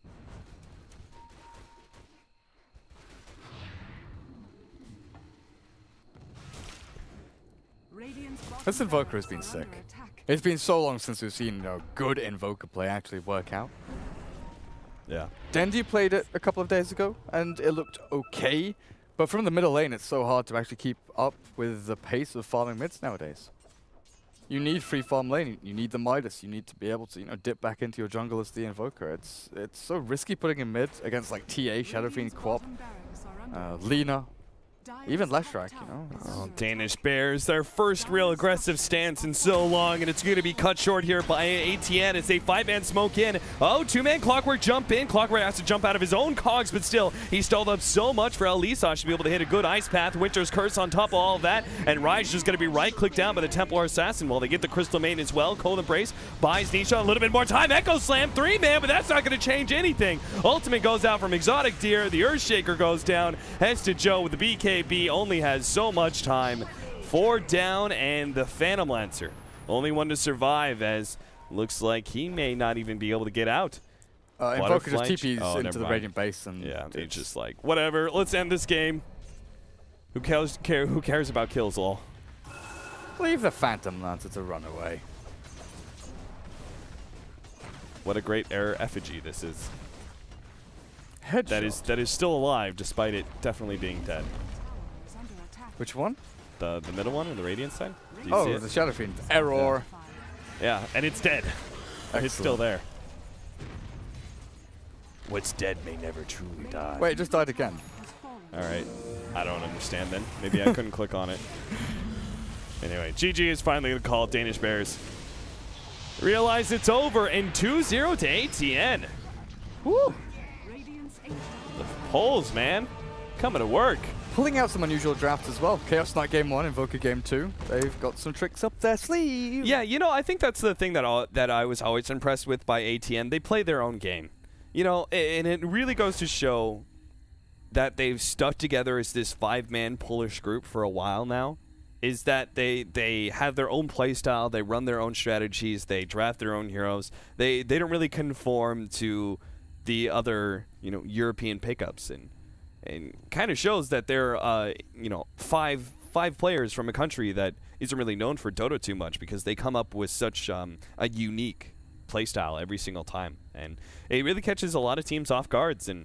Speaker 2: This Invoker has been sick. It's been so long since we've seen good Invoker play actually work out.
Speaker 4: Yeah.
Speaker 2: Dendi played it a couple of days ago, and it looked okay. But from the middle lane, it's so hard to actually keep up with the pace of farming mids nowadays. You need free farm lane. You need the Midas. You need to be able to, dip back into your jungle as the Invoker. It's so risky putting him mid against like TA, Shadow Fiend, Quap, Lina. Even Leshrac,
Speaker 4: Oh, Danish Bears, their first real aggressive stance in so long, and it's going to be cut short here by ATN as they 5-man smoke in. Oh, 2-man Clockwork jump in. Clockwork has to jump out of his own cogs, but still, he stalled up so much for Elisage to be able to hit a good Ice Path. Winter's Curse on top of all of that, and Rai's just going to be right-clicked down by the Templar Assassin while they get the Crystal Main as well. Cold Embrace buys Nisha a little bit more time. Echo Slam, 3-man, but that's not going to change anything. Ultimate goes out from Exotic Deer. The Earthshaker goes down. Heads to Joe with the BKB. Only has so much time. 4 down, and the Phantom Lancer, only one to survive, as looks like he may not even be able to get out.
Speaker 2: Invoker just TPs into the Radiant base, and
Speaker 4: yeah, it's just like, whatever, let's end this game. Who cares about kills all?
Speaker 2: Leave the Phantom Lancer to run away.
Speaker 4: What a great error effigy this is.
Speaker 2: Headshot.
Speaker 4: That is still alive despite it definitely being dead.
Speaker 2: Which one?
Speaker 4: The middle one on the Radiant side?
Speaker 2: Oh, the Shadow Fiend. Error.
Speaker 4: Yeah, and it's dead. It's still there. What's dead may never truly die.
Speaker 2: Wait, it just died again.
Speaker 4: All right. I don't understand then. Maybe I couldn't click on it. Anyway, GG is finally going to call Danish Bears. Realize it's over, and 2-0 to ATN. Woo! The polls, man. Coming to work.
Speaker 2: Pulling out some unusual drafts as well. Chaos Knight game 1, Invoker game 2. They've got some tricks up their sleeve.
Speaker 4: Yeah, I think that's the thing that I was always impressed with by ATN. They play their own game. And it really goes to show that they've stuck together as this 5-man Polish group for a while now. Is that they have their own play style, they run their own strategies, they draft their own heroes. They don't really conform to the other, European pickups, and kind of shows that they're, five players from a country that isn't really known for Dota too much, because they come up with such a unique playstyle every single time, and it really catches a lot of teams off guards. And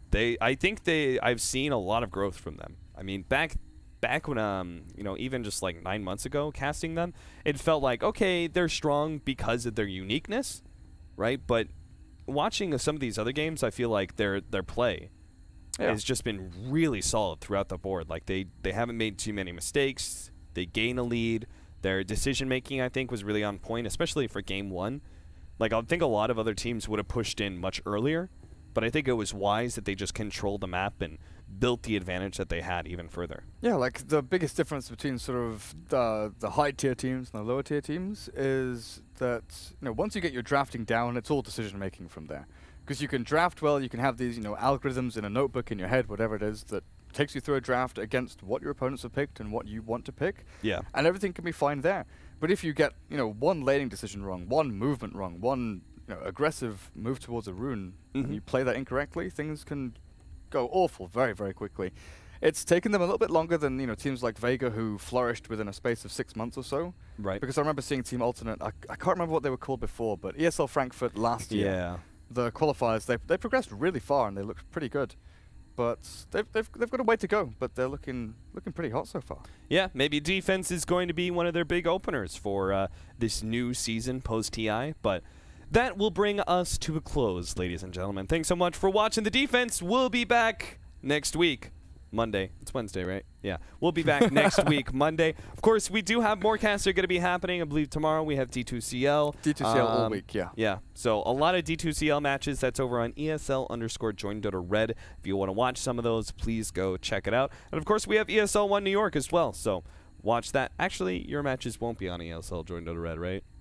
Speaker 4: I've seen a lot of growth from them. I mean, back when even just like 9 months ago, casting them, it felt like, okay, they're strong because of their uniqueness, right? But watching some of these other games, I feel like their play has just been really solid throughout the board. Like they haven't made too many mistakes. They gain a lead. Their decision making, I think, was really on point, especially for game 1. Like, I think a lot of other teams would have pushed in much earlier, but I think it was wise that they just controlled the map and built the advantage that they had even further.
Speaker 2: Yeah, like the biggest difference between sort of the high tier teams and the lower tier teams is that once you get your drafting down, it's all decision making from there. Because you can draft well, you can have these algorithms in a notebook in your head, whatever it is, that takes you through a draft against what your opponents have picked and what you want to pick.
Speaker 4: Yeah.
Speaker 2: And everything can be fine there. But if you get one laning decision wrong, one movement wrong, one aggressive move towards a rune, and you play that incorrectly, things can go awful very, very quickly. It's taken them a little bit longer than teams like Vega, who flourished within a space of 6 months or so.
Speaker 4: Right. Because
Speaker 2: I remember seeing Team Alternate, I can't remember what they were called before, but ESL Frankfurt last year.
Speaker 4: Yeah.
Speaker 2: The qualifiers, they progressed really far and they looked pretty good. But they've got a way to go, but they're looking pretty hot so far.
Speaker 4: Yeah, maybe defense is going to be one of their big openers for this new season post-TI, but that will bring us to a close, ladies and gentlemen. Thanks so much for watching The Defense. We'll be back next week. Monday. It's Wednesday, right? Yeah. We'll be back next week, Monday. Of course, we do have more casts that are going to be happening. I believe tomorrow we have D2CL.
Speaker 2: D2CL all week, yeah.
Speaker 4: Yeah. So a lot of D2CL matches. That's over on ESL_joinDOTA Red. If you want to watch some of those, please go check it out. And of course, we have ESL 1 New York as well. So watch that. Actually, your matches won't be on ESL joinDOTA Red, right?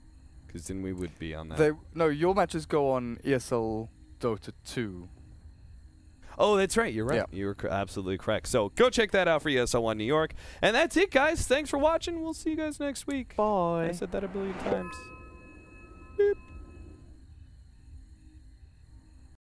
Speaker 1: Because then we would be on that.
Speaker 2: No, your matches go on ESL Dota 2.
Speaker 1: Oh, that's right. You're right.
Speaker 2: Yeah.
Speaker 1: You were absolutely correct. So go check that out for ESL 1 New York. And that's it, guys. Thanks for watching. We'll see you guys next week.
Speaker 2: Bye.
Speaker 1: I said that a billion times.